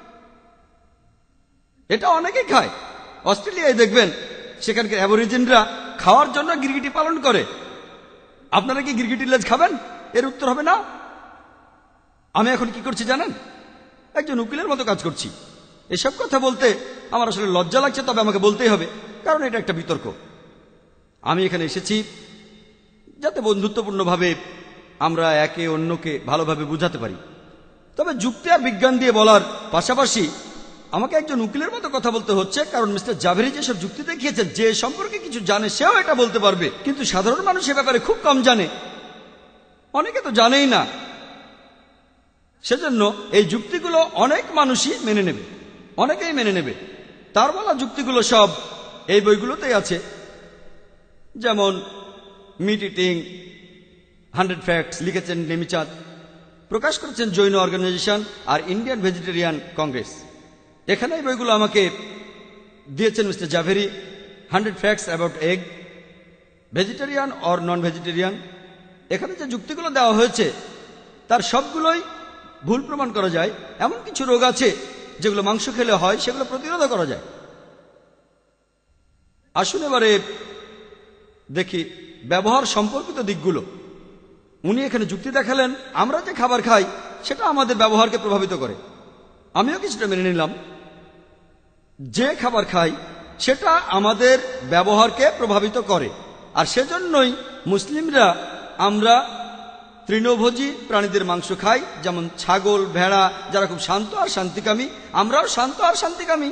এটা অনেকেই খায়। অস্ট্রেলিয়ায় দেখবেন সেখানকার অ্যাবরিজিনরা খাওয়ার জন্য গিরগিটি পালন করে। আপনারা কি গিরগিটির লেজ খাবেন? এর উত্তর হবে না। আমি এখন কি করছি জানেন? একজন উকিলের মতো কাজ করছি। এসব কথা বলতে আমার আসলে লজ্জা লাগছে, তবে আমাকে বলতেই হবে, কারণ এটা একটা বিতর্ক। আমি এখানে এসেছি যাতে বন্ধুত্বপূর্ণভাবে আমরা একে অন্যকে ভালোভাবে বুঝাতে পারি। তবে যুক্তি আর বিজ্ঞান দিয়ে বলার পাশাপাশি আমাকে একজন উকিলের মতো কথা বলতে হচ্ছে, কারণ মিস্টার জাভেরি যেসব যুক্তি দেখিয়েছে, যে সম্পর্কে কিছু জানে সেও এটা বলতে পারবে, কিন্তু সাধারণ মানুষ এ ব্যাপারে খুব কম জানে। অনেকে তো জানেই না। সেজন্য এই যুক্তিগুলো অনেক মানুষই মেনে নেবে, অনেকেই মেনে নেবে। তার বলা যুক্তিগুলো সব এই বইগুলোতেই আছে, যেমন মিট ইটিং 100 ফ্যাক্টস লিখেছেন নেমিচাঁদ, প্রকাশ করেছেন জৈন অর্গানাইজেশন আর ইন্ডিয়ান ভেজিটেরিয়ান কংগ্রেস। এখানে এই বইগুলো আমাকে দিয়েছেন mister Zaveri. 100 facts about egg, vegetarian or non vegetarian. এখানে যে যুক্তিগুলো দেওয়া হয়েছে তার সবগুলোই ভুল প্রমাণ করা যায়। এমন কিছু রোগ আছে যেগুলো মাংস খেলে হয়, সেগুলো প্রতিরোধ করা যায়। আসুন এবারে দেখি ব্যবহার সম্পর্কিত দিকগুলো। উনি এখানে যুক্তি দেখালেন আমরা যে খাবার খাই সেটা আমাদের ব্যবহারকে প্রভাবিত করে। আমিও কিছুটা মেনে নিলাম, যে খাবার খাই সেটা আমাদের ব্যবহারকে প্রভাবিত করে। আর সেজন্যই মুসলিমরা আমরা তৃণভোজী প্রাণীদের মাংস খাই, যেমন ছাগল, ভেড়া, যারা খুব শান্ত আর শান্তিকামী। আমরাও শান্ত আর শান্তিকামী।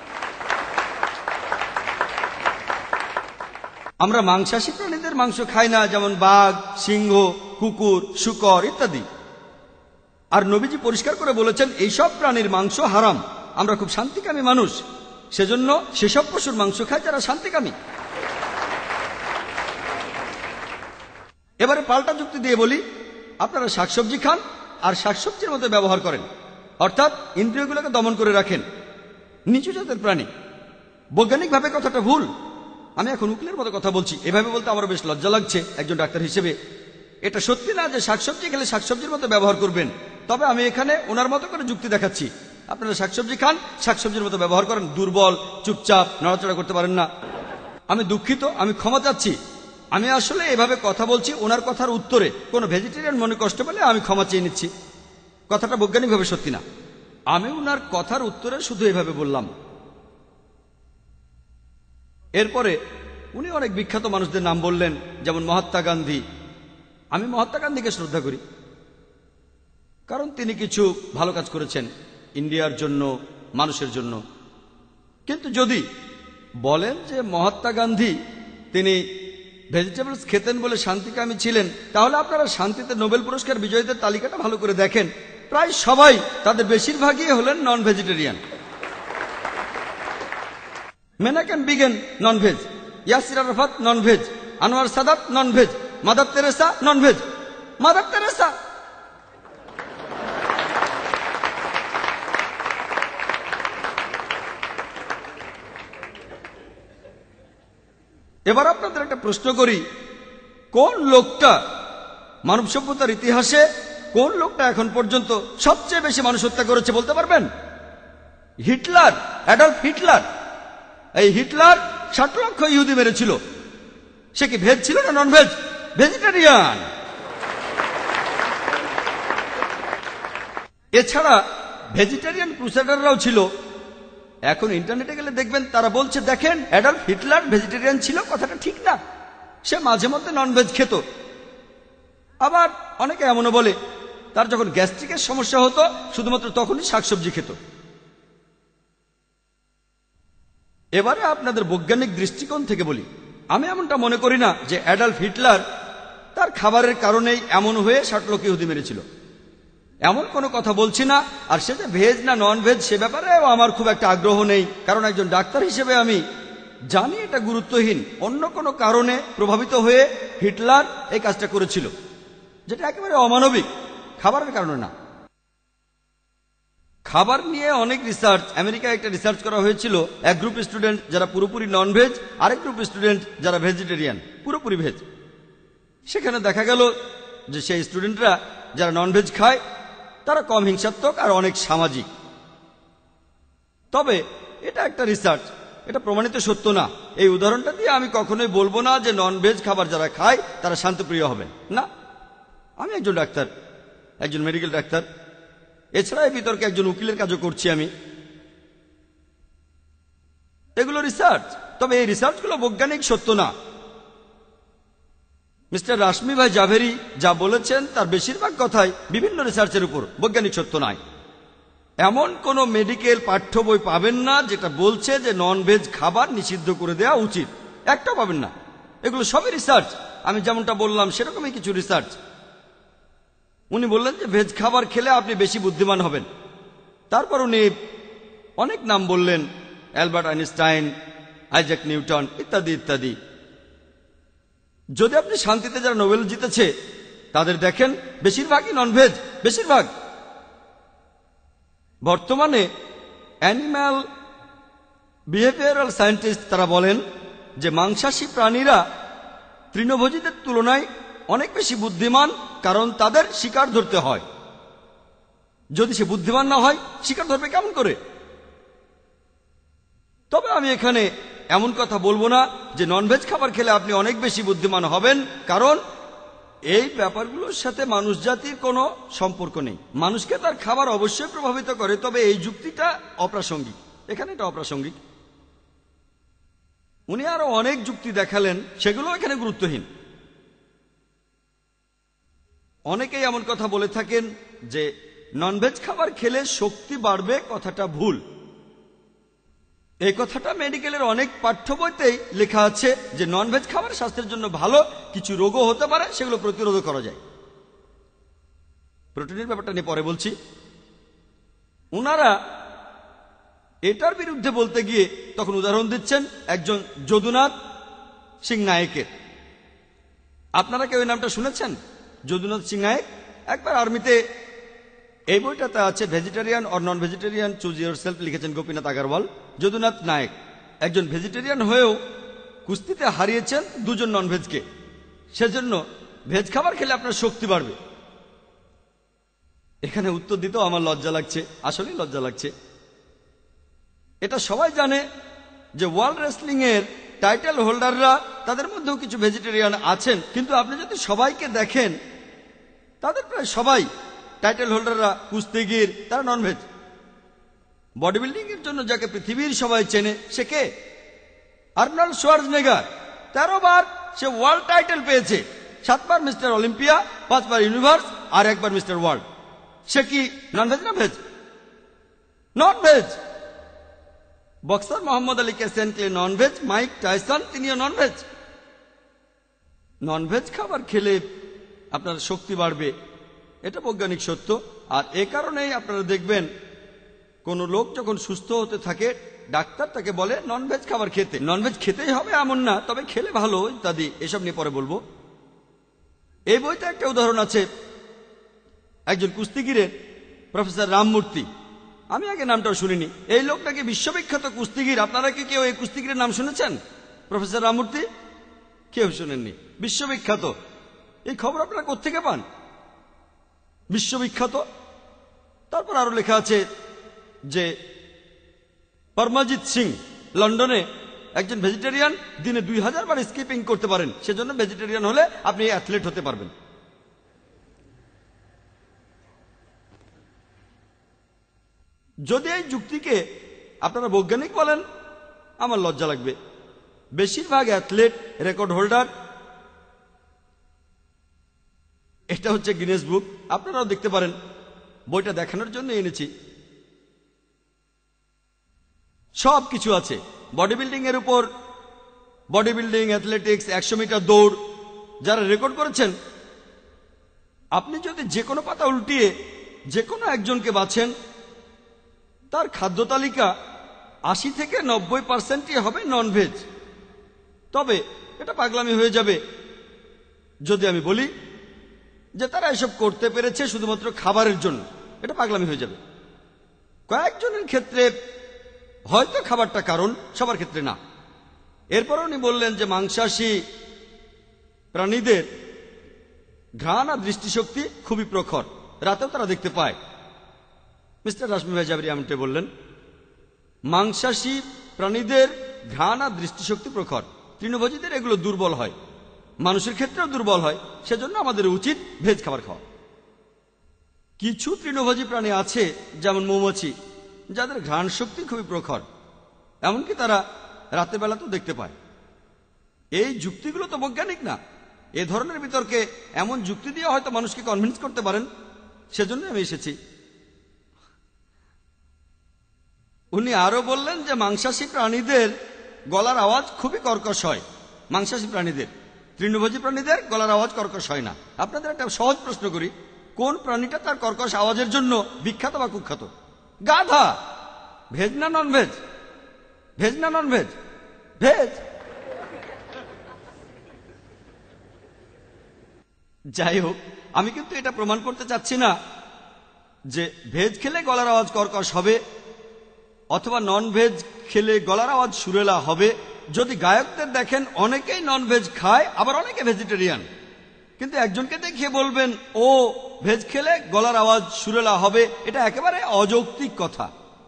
আমরা মাংসাশী প্রাণীদের মাংস খাই না, যেমন বাঘ, সিংহ, কুকুর, শূকর ইত্যাদি। আর নবীজি পরিষ্কার করে বলেছেন এইসব প্রাণীর মাংস হারাম। আমরা খুব শান্তিকামী মানুষ, সেজন্য সেসব পশুর মাংস খাই যারা শান্তিকামী। এবারে পাল্টা যুক্তি দিয়ে বলি, আপনারা শাকসবজি খান আর শাকসবজির মতো ব্যবহার করেন, অর্থাৎ ইন্দ্রিয়গুলোকে দমন করে রাখেন। নিচু জাতের প্রাণী। বৈজ্ঞানিকভাবে কথাটা ভুল। আমি এখন উকিলের মতো কথা বলছি, এভাবে বলতে আমার বেশ লজ্জা লাগছে একজন ডাক্তার হিসেবে। এটা সত্যি না যে শাকসবজি খেলে শাকসবজির মতো ব্যবহার করবেন, তবে আমি এখানে ওনার মতো করে যুক্তি দেখাচ্ছি। আপনারা শাকসবজি খান, শাকসবজির মতো ব্যবহার করেন। দুর্বল, চুপচাপ, নড়াচড়া করতে পারেন না। আমি দুঃখিত, আমি ক্ষমা চাচ্ছি। আমি আসলে এভাবে কথা বলছি ওনার কথার উত্তরে। কোনো ভেজিটেরিয়ান মনে কষ্ট পেলে আমি ক্ষমা চেয়ে নিচ্ছি। কথাটা বৈজ্ঞানিকভাবে সত্যি না। আমি ওনার কথার উত্তরে শুধু এভাবে বললাম। এরপরে উনি অনেক বিখ্যাত মানুষদের নাম বললেন, যেমন মহাত্মা গান্ধী। আমি মহাত্মা গান্ধীকে শ্রদ্ধা করি, কারণ তিনি কিছু ভালো কাজ করেছেন ইন্ডিয়ার জন্য, মানুষের জন্য। কিন্তু যদি বলেন যে মহাত্মা গান্ধী তিনি ভেজিটেবলস খেতেন বলে শান্তিকামী ছিলেন, তাহলে আপনারা শান্তিতে নোবেল পুরস্কার বিজয়ীদের তালিকাটা ভালো করে দেখেন। প্রায় সবাই, তাদের বেশিরভাগই হলেন non vegetarian. Menachem Begin non veg, Yasser Arafat non veg, Anwar Sadat non veg, mother Teresa non veg. Mother Teresa এবার আপনাদের একটা প্রশ্ন করি, কোন লোকটা মানব সভ্যতার ইতিহাসে, কোন লোকটা এখন পর্যন্ত সবচেয়ে বেশি মানুষ হত্যা করেছে বলতে পারবেন? Hitler, Adolf Hitler. এই হিটলার 60 লক্ষ ইহুদি মেরেছিল। সে কি ভেজ ছিল না নন ভেজ? ভেজিটেরিয়ান। এছাড়া ভেজিটেরিয়ান ক্রুসেডাররাও ছিল। এখন ইন্টারনেটে গেলে দেখবেন তারা বলছে, দেখেন অ্যাডলফ হিটলার ভেজিটেরিয়ান ছিল, কথাটা ঠিক না, সে মাঝে মধ্যে ননভেজ খেত। আবার অনেকে এমনও বলে তার যখন গ্যাস্ট্রিকের সমস্যা হতো শুধুমাত্র তখনই শাকসবজি খেত। এবারে আপনাদের বৈজ্ঞানিক দৃষ্টিকোণ থেকে বলি, আমি এমনটা মনে করি না যে অ্যাডলফ হিটলার তার খাবারের কারণেই এমন হয়ে 60 লক্ষ ইহুদি মেরেছিল, এমন কোনো কথা বলছি না। আর সে যে ভেজ না নন ভেজ সে ব্যাপারে আমার খুব একটা আগ্রহ নেই, কারণ একজন ডাক্তার হিসেবে আমি জানি এটা গুরুত্বহীন। অন্য কোনো কারণে প্রভাবিত হয়ে হিটলার এই কাজটা করেছিল, যেটা একেবারে অমানবিক, খাবারের কারণে না। খাবার নিয়ে অনেক রিসার্চ, আমেরিকায় একটা রিসার্চ করা হয়েছিল, এক গ্রুপ স্টুডেন্ট যারা পুরোপুরি নন ভেজ, আরেক গ্রুপ স্টুডেন্ট যারা ভেজিটেরিয়ান পুরোপুরি ভেজ। সেখানে দেখা গেল যে সেই স্টুডেন্টরা যারা নন ভেজ খায় তারা কম হিংসাত্মক আর অনেক সামাজিক। তবে এটা একটা রিসার্চ, এটা প্রমাণিত সত্য না। এই উদাহরণটা দিয়ে আমি কখনোই বলবো না যে নন ভেজ খাবার যারা খায় তারা শান্তপ্রিয় হবেন না। আমি একজন ডাক্তার, একজন মেডিকেল ডাক্তার, এছাড়া এই বিতর্কে একজন উকিলের কাজও করছি আমি। এগুলো রিসার্চ, তবে এই রিসার্চগুলো বৈজ্ঞানিক সত্য না। মিস্টার রাশমি ভাই জাভেরি যা বলেছেন তার বেশিরভাগ কথাই বিভিন্ন রিসার্চের উপর, বৈজ্ঞানিক সত্য নয়। এমন কোন মেডিকেল পাঠ্য বই পাবেন না যেটা বলছে যে নন ভেজ খাবার নিষিদ্ধ করে দেওয়া উচিত, একটাও পাবেন না। এগুলো সবই রিসার্চ, আমি যেমনটা বললাম সেরকমই কিছু রিসার্চ। উনি বললেন যে ভেজ খাবার খেলে আপনি বেশি বুদ্ধিমান হবেন। তারপর উনি অনেক নাম বললেন, অ্যালবার্ট আইনস্টাইন, আইজ্যাক নিউটন ইত্যাদি ইত্যাদি। যদি আপনি শান্তিতে যারা নোবেল জিতেছে তাদের দেখেন বেশিরভাগই ননভেজ, বেশিরভাগ। বর্তমানে অ্যানিম্যাল বিহেভিয়ারাল সায়েন্টিস্ট তারা বলেন যে মাংসাশী প্রাণীরা তৃণভোজীদের তুলনায় অনেক বেশি বুদ্ধিমান, কারণ তাদের শিকার ধরতে হয়। যদি সে বুদ্ধিমান না হয় শিকার ধরবে কেমন করে? তবে আমি এখানে এমন কথা বলবো না যে ননভেজ খাবার খেলে আপনি অনেক বেশি বুদ্ধিমান হবেন, কারণ এই ব্যাপারগুলোর সাথে মানুষ জাতির কোনো সম্পর্ক নেই। মানুষকে তার খাবার অবশ্যই প্রভাবিত করে, তবে এই যুক্তিটা অপ্রাসঙ্গিক, এখানে এটা অপ্রাসঙ্গিক। উনি আরো অনেক যুক্তি দেখালেন, সেগুলো এখানে গুরুত্বহীন। অনেকেই এমন কথা বলে থাকেন যে ননভেজ খাবার খেলে শক্তি বাড়বে, কথাটা ভুল। এই কথাটা মেডিকেলের অনেক পাঠ্য বইতেই লেখা আছে যে ননভেজ খাবার স্বাস্থ্যের জন্য ভালো, কিছু রোগও হতে পারে, সেগুলো প্রতিরোধ করা যায়। প্রোটিনের ব্যাপারটা নিয়ে পরে বলছি। ওনারা এটার বিরুদ্ধে বলতে গিয়ে তখন উদাহরণ দিচ্ছেন একজন যদুনাথ সিং নায়েকের। আপনারা কেউ এই নামটা শুনেছেন? যদুনাথ সিং নায়েক একবার আর্মিতে, এই বইটাতে আছে vegetarian or non vegetarian choose yourself, লিখেছেন গোপীনাথ আগরওয়াল। যদুনাথ নায়েক একজন ভেজিটেরিয়ান হয়েও কুস্তিতে হারিয়েছেন দুজন ননভেজকে। সেজন্য ভেজ খাবার খেলে আপনার শক্তি বাড়বে। এখানে উত্তর দিতেও আমার লজ্জা লাগছে, আসলেই লজ্জা লাগছে। এটা সবাই জানে যে ওয়ার্ল্ড রেসলিং এর টাইটেল হোল্ডাররা, তাদের মধ্যেও কিছু ভেজিটেরিয়ান আছেন, কিন্তু আপনি যদি সবাইকে দেখেন তাদের প্রায় সবাই টাইটেল হোল্ডাররা কুস্তিগির, তারা ননভেজ। বডি বিল্ডিং এর জন্য যাকে পৃথিবীর সবাই চেনে সে কে? Arnold Schwarzenegger. 13 বার সে ওয়ার্ল্ড টাইটেল পেয়েছে, 7 বার মিস্টার অলিম্পিয়া, 5 বার ইউনিভার্স আর 1 বার মিস্টার ওয়ার্ল্ড। সে কি ননভেজ না veg? Non veg. Boxer Mohammad Ali Cassius Clay non veg, Mike Tyson তিনিও ননভেজ। ননভেজ খাবার খেলে আপনার শক্তি বাড়বে, এটা বৈজ্ঞানিক সত্য। আর এ কারণেই আপনারা দেখবেন কোন লোক যখন সুস্থ হতে থাকে ডাক্তার তাকে বলে ননভেজ খাবার খেতে। ননভেজ খেতেই হবে এমন না, তবে খেলে ভালো ইত্যাদি, এসব নিয়ে পরে বলবো। এই বইতে একটা উদাহরণ আছে একজন কুস্তিগিরের, প্রফেসর রামমূর্তি। আমি আগে নামটাও শুনিনি। এই লোকটাকে বিশ্ববিখ্যাত কুস্তিগির। আপনারা কি কেউ এই কুস্তিগিরের নাম শুনেছেন? প্রফেসর রামমূর্তি? কেউ শুনেননি? বিশ্ববিখ্যাত। এই খবর আপনারা কোত্থেকে পান? বিশ্ববিখ্যাত। তারপর আরো লেখা আছে যে পরমজিৎ সিং লন্ডনে একজন ভেজিটেরিয়ান, দিনে 2000 বার স্কিপিং করতে পারেন, সেজন্য ভেজিটেরিয়ান হলে আপনি অ্যাথলেট হতে পারবেন। যদি এই যুক্তিকে আপনারা বৈজ্ঞানিক বলেন আমার লজ্জা লাগবে। বেশিরভাগ অ্যাথলেট, রেকর্ড হোল্ডার, এটা হচ্ছে গিনেস বুক, আপনারাও দেখতে পারেন, বইটা দেখানোর জন্য এনেছি। সব কিছু আছে বডি বিল্ডিং এর উপর, বডি বিল্ডিং, অ্যাথলেটিক্স, 100 মিটার দৌড়, যারা রেকর্ড করেছেন। আপনি যদি যে কোনো পাতা উল্টিয়ে যে কোনো একজনকে বাছেন, তার খাদ্য তালিকা 80 থেকে 90% হবে ননভেজ। তবে এটা পাগলামি হয়ে যাবে যদি আমি বলি যে তারা এসব করতে পেরেছে শুধুমাত্র খাবারের জন্য। এটা পাগলামি হয়ে যাবে। কয়েকজনের ক্ষেত্রে হয়তো খাবারটা কারণ, সবার ক্ষেত্রে না। এরপর উনি বললেন যে মাংসাশী প্রাণীদের ঘ্রাণ আর দৃষ্টিশক্তি খুবই প্রখর, রাতেও তারা দেখতে পায়। মিস্টার রাশমি ভাই জাবরি এমনটাই বললেন। মাংসাশী প্রাণীদের ঘ্রাণ আর দৃষ্টিশক্তি প্রখর, তৃণভোজীদের এগুলো দুর্বল হয়, মানুষের ক্ষেত্রেও দুর্বল হয়। সেজন্য আমাদের উচিত ভেজ খাবার খাওয়া। কিছু তৃণভোজী প্রাণী আছে যেমন মৌমাছি, যাদের ঘ্রাণ শক্তি খুবই প্রখর, এমনকি তারা রাতের বেলাতেও দেখতে পায়। এই যুক্তিগুলো তো বৈজ্ঞানিক না। এ ধরনের বিতর্কে এমন যুক্তি দিয়ে হয়তো মানুষকে কনভিন্স করতে পারেন, সেজন্য আমি এসেছি। উনি আরো বললেন যে মাংসাশী প্রাণীদের গলার আওয়াজ খুবই কর্কশ হয়। মাংসাশী প্রাণীদের, তৃণভোজী প্রাণীদের গলার আওয়াজ কর্কশ হয় না। আপনাদের একটা সহজ প্রশ্ন করি, কোন প্রাণীটা তার কর্কশ আওয়াজের জন্য বিখ্যাত বা কুখ্যাত? গাধা। ভেজ না নন ভেজ? ভেজ না নন ভেজ? ভেজ। যাই হোক, আমি কিন্তু এটা প্রমাণ করতে চাচ্ছি না যে ভেজ খেলে গলার আওয়াজ কর্কশ হবে অথবা নন ভেজ খেলে গলার আওয়াজ সুরেলা হবে। যদি গায়কদের দেখেন, অনেকেই নন ভেজ খায়, আবার অনেকে ভেজিটেরিয়ান, কিন্তু একজনকে দেখিয়ে বলবেন ও ভেজ খেলে গলার আওয়াজ সুরেলা হবে, এটা একেবারে অযৌক্তিক কথা।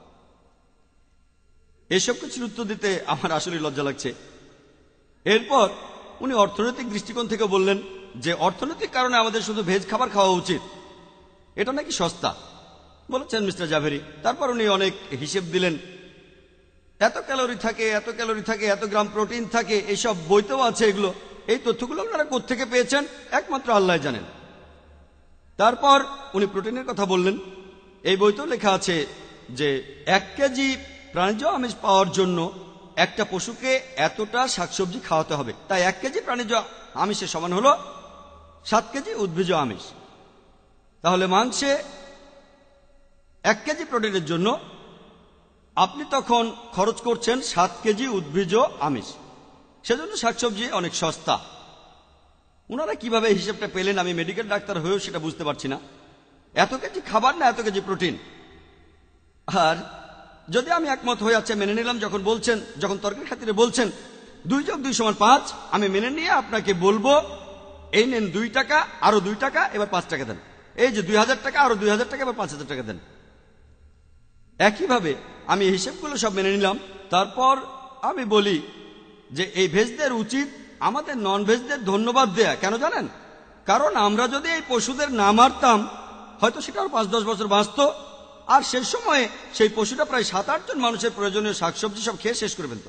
এসব কিছুর উত্তর দিতে আমার আসলে লজ্জা লাগছে। এরপর উনি অর্থনৈতিক দৃষ্টিকোণ থেকে বললেন যে অর্থনৈতিক কারণে আমাদের শুধু ভেজ খাবার খাওয়া উচিত, এটা নাকি সস্তা বলেছেন মিস্টার জাভেরি। তারপর উনি অনেক হিসেব দিলেন, এত ক্যালোরি থাকে, এত ক্যালোরি থাকে, এত গ্রাম প্রোটিন থাকে, এইসব বইতেও আছে এগুলো। এই তথ্যগুলো আপনারা কোত্থেকে পেয়েছেন একমাত্র আল্লাহ জানেন। তারপর উনি প্রোটিনের কথা বললেন। এই বইতেও লেখা আছে যে 1 কেজি প্রাণীজ আমিষ পাওয়ার জন্য একটা পশুকে এতটা শাকসবজি খাওয়াতে হবে। তাই 1 কেজি প্রাণীজ আমিষের সমান হলো 7 কেজি উদ্ভিজ আমিষ। তাহলে মাংসে 1 কেজি প্রোটিনের জন্য আপনি তখন খরচ করছেন 7 কেজি উদ্ভিজ আমিষ। সেজন্য শাকসবজি অনেক সস্তা। ওনারা কিভাবে হিসেবটা পেলেন আমি মেডিকেল ডাক্তার হয়েও সেটা বুঝতে পারছি না। এত কেজি খাবার না এত কেজি প্রোটিন। আর যদি আমি একমত হয়ে আছে মেনে নিলাম, যখন তর্কের খাতিরে বলছেন 2 + 2 = 5, আমি মেনে নিয়ে আপনাকে বলবো এই নেন 2 টাকা, আরো 2 টাকা, এবার 5 টাকা দেন। এই যে 2000 টাকা, আরো 2000 টাকা, এবার 5000 টাকা দেন। একইভাবে আমি হিসেবগুলো সব মেনে নিলাম। তারপর আমি বলি যে এই ভেজদের উচিত আমাদের নন ভেজদের ধন্যবাদ দেয়া। কেন জানেন? কারণ আমরা যদি এই পশুদের না মারতাম, হয়তো সেটা আরো 5-10 বছর বাঁচত, আর শেষ সময়ে সেই পশুটা প্রায় 7-8 জন মানুষের প্রয়োজনীয় শাকসবজি সব খেয়ে শেষ করে ফেলত।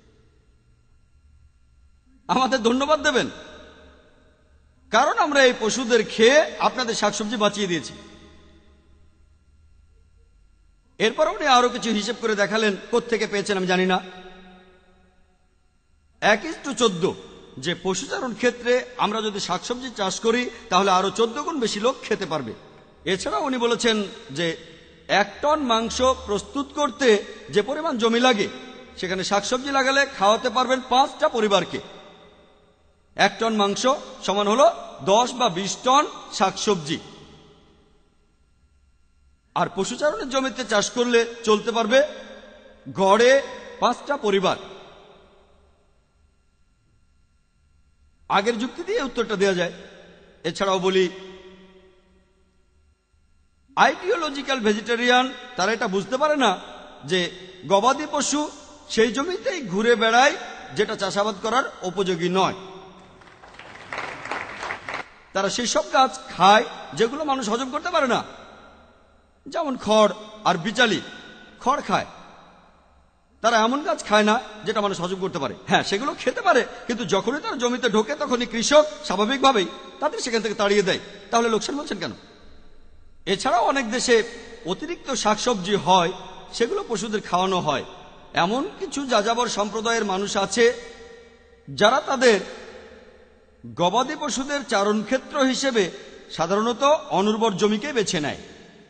আমাদের ধন্যবাদ দেবেন, কারণ আমরা এই পশুদের খেয়ে আপনাদের শাকসবজি বাঁচিয়ে দিয়েছি। এরপর উনি আরো কিছু হিসেব করে দেখালেন, কোত্থেকে পেয়েছেন আমি জানি না। 1:14, যে পশুচারণ ক্ষেত্রে আমরা যদি শাকসবজি চাষ করি তাহলে আরো 14 গুণ বেশি লোক খেতে পারবে। এছাড়াও উনি বলেছেন যে 1 টন মাংস প্রস্তুত করতে যে পরিমাণ জমি লাগে, সেখানে শাকসবজি লাগালে খাওয়াতে পারবেন 5টা পরিবারকে। 1 টন মাংস সমান হলো 10 বা 20 টন শাকসবজি। আর পশুচারণের জমিতে চাষ করলে চলতে পারবে গড়ে 5টা পরিবার। আগের যুক্তি দিয়ে উত্তরটা দেওয়া যায়। এছাড়াও বলি, আইডিওলজিক্যাল ভেজিটেরিয়ান তারা এটা বুঝতে পারে না যে গবাদি পশু সেই জমিতেই ঘুরে বেড়ায় যেটা চাষাবাদ করার উপযোগী নয়। তারা সেই সব গাছ খায় যেগুলো মানুষ হজম করতে পারে না, যেমন খড় আর বিচালি। খড় খায়। তারা এমন গাছ খায় না যেটা মানুষ হজম করতে পারে। হ্যাঁ, সেগুলো খেতে পারে, কিন্তু যখনই তারা জমিতে ঢোকে তখনই কৃষক স্বাভাবিকভাবেই তাদের সেখান থেকে তাড়িয়ে দেয়। তাহলে লোকসান বলছেন কেন? এছাড়াও অনেক দেশে অতিরিক্ত শাকসবজি হয়, সেগুলো পশুদের খাওয়ানো হয়। এমন কিছু যাযাবর সম্প্রদায়ের মানুষ আছে যারা তাদের গবাদি পশুদের চারণক্ষেত্র হিসেবে সাধারণত অনুর্বর জমিকে বেছে নেয়।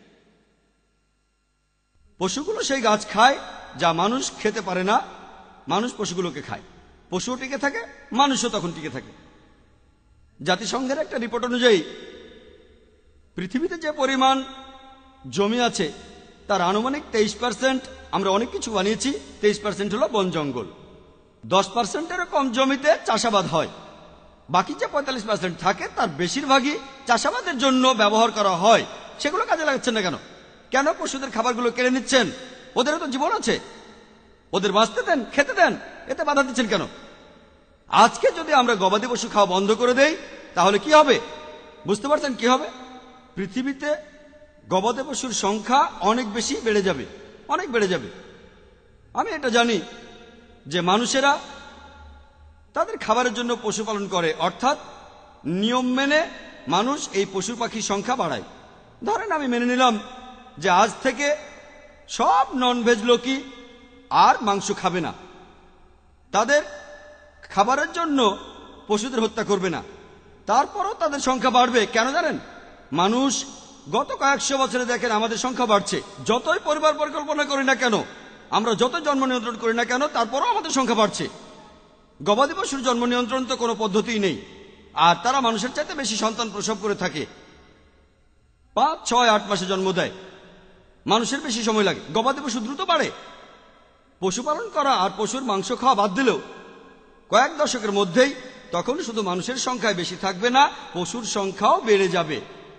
পশুগুলো সেই গাছ খায় যা মানুষ খেতে পারে না, মানুষ পশুগুলোকে খায়। পশুও টিকে থাকে, মানুষও তখন টিকে থাকে। জাতিসংঘের একটা রিপোর্ট অনুযায়ী পৃথিবীতে যে পরিমাণ জমি আছে তার আনুমানিক 23% আমরা অনেক কিছু বানিয়েছি। 23% হলো বন জঙ্গল। 10%-এরও কম জমিতে চাষাবাদ হয়। বাকি যে 45% থাকে তার বেশিরভাগই চাষাবাদের জন্য ব্যবহার করা হয়। সেগুলো কাজে লাগাচ্ছেন না কেন? কেন পশুদের খাবারগুলো কেড়ে নিচ্ছেন? ওদেরও তো জীবন আছে, ওদের বাঁচতে দেন, খেতে দেন, এতে বাধা দিচ্ছেন কেন? আজকে যদি আমরা গবাদি পশু খাওয়া বন্ধ করে দেই তাহলে কি হবে? বুঝতে পারছেন কি হবে? পৃথিবীতে গবাদি পশুর সংখ্যা অনেক বেশি বেড়ে যাবে, অনেক বেড়ে যাবে। আমি এটা জানি যে মানুষেরা তাদের খাবারের জন্য পশুপালন করে, অর্থাৎ নিয়ম মেনে মানুষ এই পশু পাখির সংখ্যা বাড়ায়। ধরেন আমি মেনে নিলাম যে আজ থেকে সব ননভেজ লোকই আর মাংস খাবে না, তাদের খাবারের জন্য পশুদের হত্যা করবে না। তারপরও তাদের সংখ্যা বাড়বে। কেন জানেন? মানুষ গত কয়েকশো বছরে দেখেন আমাদের সংখ্যা বাড়ছে। যতই পরিবার পরিকল্পনা করি না কেন, আমরা যত জন্ম নিয়ন্ত্রণ করি না কেন, তারপরও আমাদের সংখ্যা বাড়ছে। গবাদি পশুর জন্ম নিয়ন্ত্রণ তো কোনো পদ্ধতিই নেই, আর তারা মানুষের চাইতে বেশি সন্তান প্রসব করে থাকে। 5, 6, 8 মাসে জন্ম দেয়। মানুষের বেশি সময় লাগে। গবাদি পশু দ্রুত বাড়ে। পশুপালন করা আর পশুর মাংস খাওয়া বাদ দিলেও কয়েক দশকের মধ্যেই তখন শুধু মানুষের সংখ্যায় বেশি থাকবে না, পশুর সংখ্যাও বেড়ে যাবে।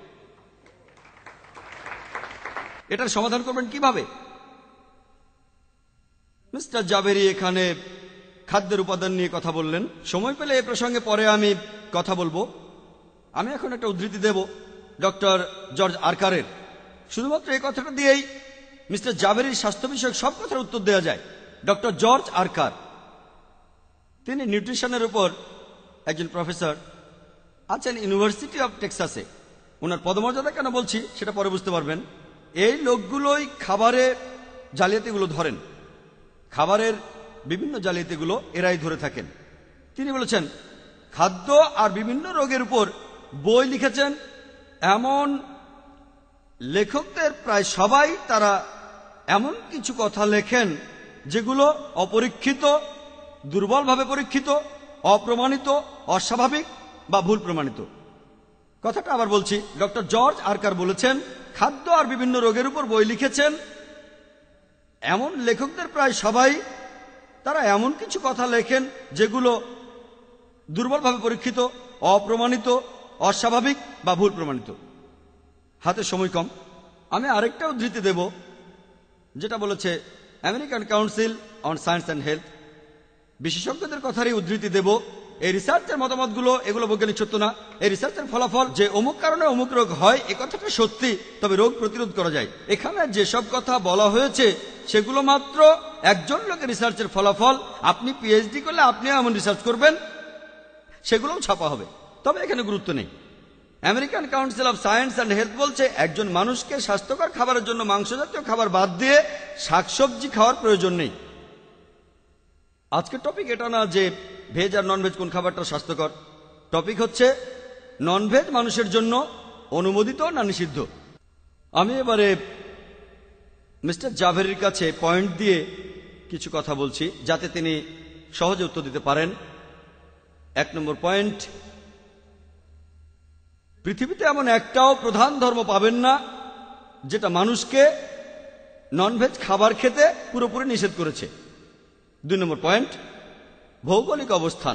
এটার সমাধান করবেন কিভাবে? মিস্টার জাবেরি এখানে খাদ্যের উপাদান নিয়ে কথা বললেন। সময় পেলে এ প্রসঙ্গে পরে আমি কথা বলবো। আমি এখন একটা উদ্ধৃতি দেব ডক্টর জর্জ আরকারের। শুধুমাত্র এই কথাটা দিয়েই মিস্টার জাবেরির স্বাস্থ্য বিষয়ক সব কথার উত্তর দেওয়া যায়। ডক্টর জর্জ আরকার, তিনি নিউট্রিশনের উপর একজন প্রফেসর আছেন ইউনিভার্সিটি অফ টেক্সাসে। ওনার পদমর্যাদা কেন বলছি সেটা পরে বুঝতে পারবেন। এই লোকগুলোই খাবারে জালিয়াতিগুলো ধরেন, খাবারের বিভিন্ন জালিয়াতিগুলো এরাই ধরে থাকেন। তিনি বলেছেন খাদ্য আর বিভিন্ন রোগের উপর বই লিখেছেন এমন লেখকদের প্রায় সবাই তারা এমন কিছু কথা লেখেন যেগুলো অপরীক্ষিত, দুর্বলভাবে পরীক্ষিত, অপ্রমাণিত, অস্বাভাবিক বা ভুল প্রমাণিত। কথাটা আবার বলছি, ডক্টর জর্জ আরকার বলেছেন খাদ্য আর বিভিন্ন রোগের উপর বই লিখেছেন এমন লেখকদের প্রায় সবাই তারা এমন কিছু কথা লেখেন যেগুলো দুর্বলভাবে পরীক্ষিত, অপ্রমাণিত, অস্বাভাবিক বা ভুল প্রমাণিত। হাতে সময় কম, আমি আরেকটা উদ্ধৃতি দেব যেটা বলেছে American council on science and health. বিশেষজ্ঞদের কথারই উদ্ধৃতি দেব। এই রিসার্চের মতামতগুলো এগুলো বৈজ্ঞানিক সত্য না। এই রিসার্চের ফলাফল যে অমুক কারণে অমুক রোগ হয় এ কথাটা সত্যি, তবে রোগ প্রতিরোধ করা যায়। এখানে যেসব কথা বলা হয়েছে সেগুলো মাত্র একজন লোকের রিসার্চের ফলাফল। আপনি পিএইচডি করলে আপনিও এমন রিসার্চ করবেন, সেগুলোও ছাপা হবে, তবে এখানে গুরুত্ব নেই। American council of science and health বলছে একজন মানুষকে স্বাস্থ্যকর খাবারের জন্য মাংস জাতীয় খাবার বাদ দিয়ে শাকসবজি খাওয়ার প্রয়োজন নেই। আজকের টপিক এটা না যে ভেজ আর ননভেজ কোন খাবারটা স্বাস্থ্যকর। টপিক হচ্ছে ননভেজ মানুষের জন্য অনুমোদিত না নিষিদ্ধ। আমি এবারে মিস্টার জাভেরির কাছে পয়েন্ট দিয়ে কিছু কথা বলছি যাতে তিনি সহজে উত্তর দিতে পারেন। 1 নম্বর পয়েন্ট, পৃথিবীতে এমন একটাও প্রধান ধর্ম পাবেন না যেটা মানুষকে ননভেজ খাবার খেতে পুরোপুরি নিষেধ করেছে। 2 নম্বর পয়েন্ট, ভৌগোলিক অবস্থান।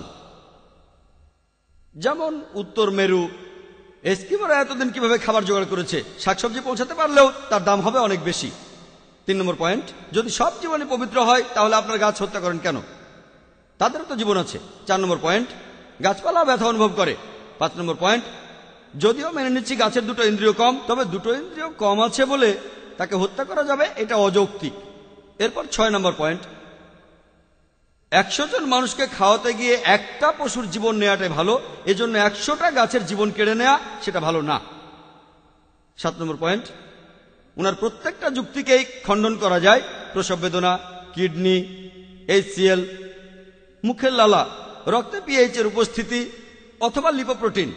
যেমন উত্তর মেরু, এস্কিমোরা এতদিন কিভাবে খাবার জোগাড় করেছে, শাকসবজি পৌঁছাতে পারলেও তার দাম হবে অনেক বেশি। 3 নম্বর পয়েন্ট, যদি সব জীবনই পবিত্র হয় তাহলে আপনার গাছ হত্যা করেন কেন? তাদেরও তো জীবন আছে। 4 নম্বর পয়েন্ট, গাছপালাও ব্যথা অনুভব করে। 5 নম্বর পয়েন্ট, যদিও মেনে নিচ্ছি গাছের 2টো ইন্দ্রিয় কম, তবে 2টো ইন্দ্রিয় কম আছে বলে তাকে হত্যা করা যাবে এটা অযৌক্তিক। এরপর 6 নম্বর পয়েন্ট, 100 জন মানুষকে খাওয়াতে গিয়ে একটা পশুর জীবন নেওয়াটাই ভালো, এজন্য 100টা গাছের জীবন কেড়ে নেওয়া সেটা ভালো না। 7 নম্বর পয়েন্ট, ওনার প্রত্যেকটা যুক্তিকেই খণ্ডন করা যায়। প্রসব বেদনা, কিডনি, HCl, মুখের লালা, রক্তে pH এর উপস্থিতি অথবা লিপোপ্রোটিন।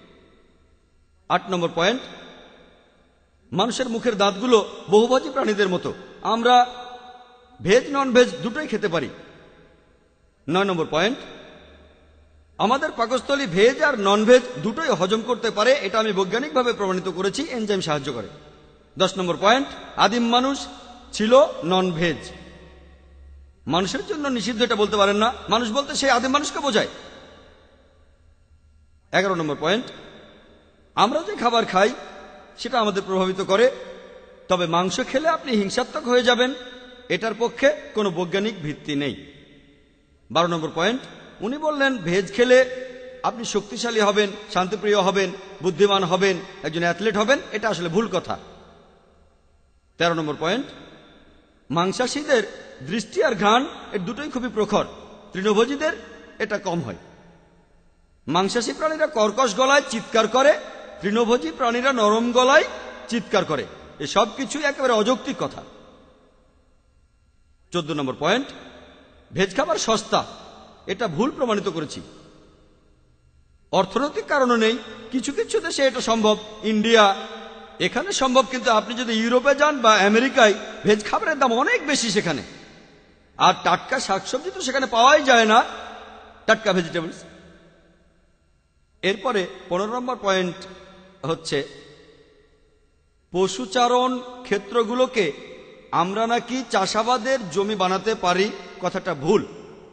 8 নম্বর পয়েন্ট, মানুষের মুখের দাঁতগুলো বহুভোজী প্রাণীদের মতো, আমরা ভেজ নন ভেজ দুটোই খেতে পারি। 9 নম্বর পয়েন্ট, আমাদের পাকস্থলী ভেজ আর নন ভেজ দুটোই হজম করতে পারে, এটা আমি বৈজ্ঞানিকভাবে প্রমাণিত করেছি, এনজাইম সাহায্য করে। 10 নম্বর পয়েন্ট, আদিম মানুষ ছিল নন ভেজ। মানুষের জন্য নিষিদ্ধ এটা বলতে পারেন না, মানুষ বলতে সেই আদিম মানুষকে বোঝায়। 11 নম্বর পয়েন্ট, আমরা যে খাবার খাই সেটা আমাদের প্রভাবিত করে, তবে মাংস খেলে আপনি হিংসাত্মক হয়ে যাবেন এটার পক্ষে কোনো বৈজ্ঞানিক ভিত্তি নেই। 12 নম্বর পয়েন্ট, উনি বললেন ভেজ খেলে আপনি শক্তিশালী হবেন, শান্তিপ্রিয় হবেন, বুদ্ধিমান হবেন, একজন অ্যাথলেট হবেন, এটা আসলে ভুল কথা। 13 নম্বর পয়েন্ট, মাংসাশীদের দৃষ্টি আর ঘ্রাণ এর দুটোই খুবই প্রখর, তৃণভোজীদের এটা কম হয়। মাংসাশী প্রাণীরা কর্কশ গলায় চিৎকার করে, তৃণভোজী প্রাণীরা নরম গলায় চিৎকার করে, এসব কিছুই একেবারে অযৌক্তিক কথা। 14 নম্বর পয়েন্ট, ভেজ খাবার সস্তা, এটা ভুল প্রমাণিত করেছি। অর্থনৈতিক কারণও নেই, কিছু কিছু দেশে এটা সম্ভব, ইন্ডিয়া এখানে সম্ভব, কিন্তু আপনি যদি ইউরোপে যান বা আমেরিকায় ভেজ খাবারের দাম অনেক বেশি সেখানে, আর টাটকা শাকসবজি তো সেখানে পাওয়াই যায় না, টাটকা ভেজিটেবলস। এরপরে 15 নম্বর পয়েন্ট হচ্ছে পশুচারণ ক্ষেত্রগুলোকে আমরা নাকি চাষাবাদের জমি বানাতে পারি, কথাটা ভুল।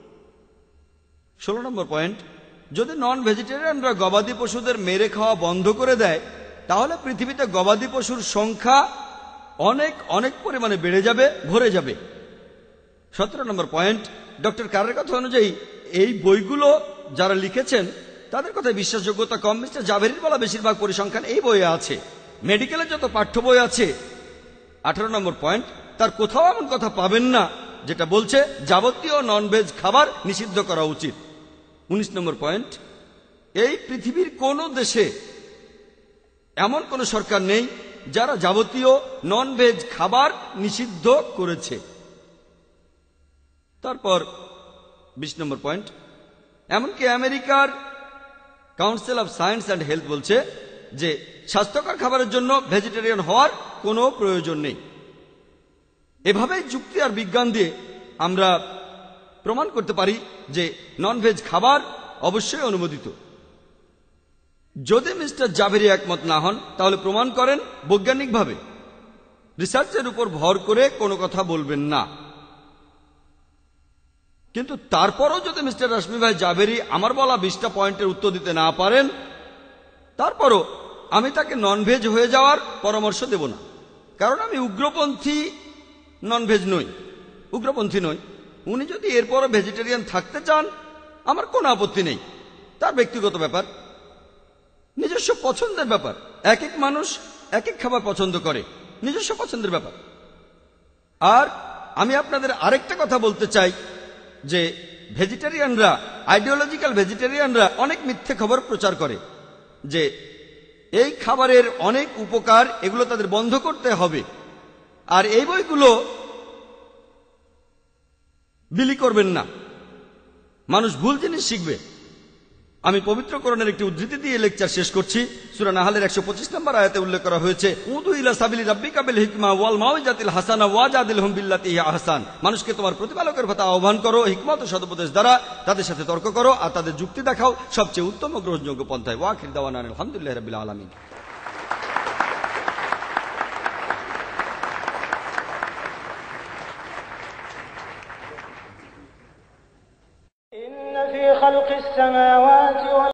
16 নম্বর পয়েন্ট, যদি নন ভেজিটেরিয়ানরা গবাদি পশুদের মেরে খাওয়া বন্ধ করে দেয় তাহলে পৃথিবীতে গবাদি পশুর সংখ্যা অনেক অনেক পরিমাণে বেড়ে যাবে, ভরে যাবে। 17 নম্বর পয়েন্ট, ডক্টর কারের কথা অনুযায়ী এই বইগুলো যারা লিখেছেন তাদের কথায় বিশ্বাসযোগ্যতা কম। মিস্টার জাভেরির বলা বেশিরভাগ পরিসংখ্যান এই বইয়ে আছে। মেডিকেলে যত পাঠ্য বই আছে, 18 নম্বর পয়েন্ট, তার কোথাও এমন কথা পাবেন না যেটা বলছে যাবতীয় ননভেজ খাবার নিষিদ্ধ করা উচিত। 19 নম্বর পয়েন্ট, এই পৃথিবীর কোন দেশে এমন কোন সরকার নেই যারা যাবতীয় ননভেজ খাবার নিষিদ্ধ করেছে। তারপর 20 নম্বর পয়েন্ট, এমনকি আমেরিকার council of science and health বলছে যে স্বাস্থ্যকর খাবারের জন্য ভেজিটেরিয়ান হওয়ার কোনো প্রয়োজন নেই। এভাবেই যুক্তি আর বিজ্ঞান দিয়ে আমরা প্রমাণ করতে পারি যে ননভেজ খাবার অবশ্যই অনুমোদিত। যদি মিস্টার জাভেরি একমত না হন তাহলে প্রমাণ করেন বৈজ্ঞানিকভাবে, রিসার্চের উপর ভর করে কোনো কথা বলবেন না। কিন্তু তারপরও যদি মিস্টার রাশমি ভাই জাভেরি আমার বলা 20টা পয়েন্টের উত্তর দিতে না পারেন, তারপরও আমি তাকে ননভেজ হয়ে যাওয়ার পরামর্শ দেব না, কারণ আমি উগ্রপন্থী ননভেজ নই, উগ্রপন্থী নই। উনি যদি এরপরও ভেজিটেরিয়ান থাকতে চান আমার কোনো আপত্তি নেই, তার ব্যক্তিগত ব্যাপার, নিজস্ব পছন্দের ব্যাপার। এক এক মানুষ এক এক খাবার পছন্দ করে, নিজস্ব পছন্দের ব্যাপার। আর আমি আপনাদের আরেকটা কথা বলতে চাই যে ভেজিটেরিয়ানরা, আইডিওলজিক্যাল ভেজিটেরিয়ানরা অনেক মিথ্যে খবর প্রচার করে যে এই খাবারের অনেক উপকার, এগুলো তাদের বন্ধ করতে হবে, আর এই বইগুলো বিলি করবেন না, মানুষ ভুল জিনিস শিখবে। আমি পবিত্র কোরআনের একটি উদ্ধৃতি দিয়ে লেকচার শেষ করছি। সূরা নাহলের 125 নম্বর আয়াতে উল্লেখ করা হয়েছে, উদু ইলা সাবিলি রাব্বিকা বিল হিকমা ওয়াল মাউইজাতিল হাসানা ওয়াজাদিলহুম বিল্লাতি হিয়া আহসান। মানুষকে তোমার প্রতিপালকের কথা আহ্বান করো, হিকমত ও সদুপদেশ দ্বারা তাদের সাথে তর্ক করো, আর তাদের যুক্তি দেখাও সবচেয়ে উত্তম ও গ্রহণযোগ্য পন্থায়। ওয়া আখির দাওয়ানা আলহামদুলিল্লাহি রাব্বিল আলামিন। إن في خلق السماوات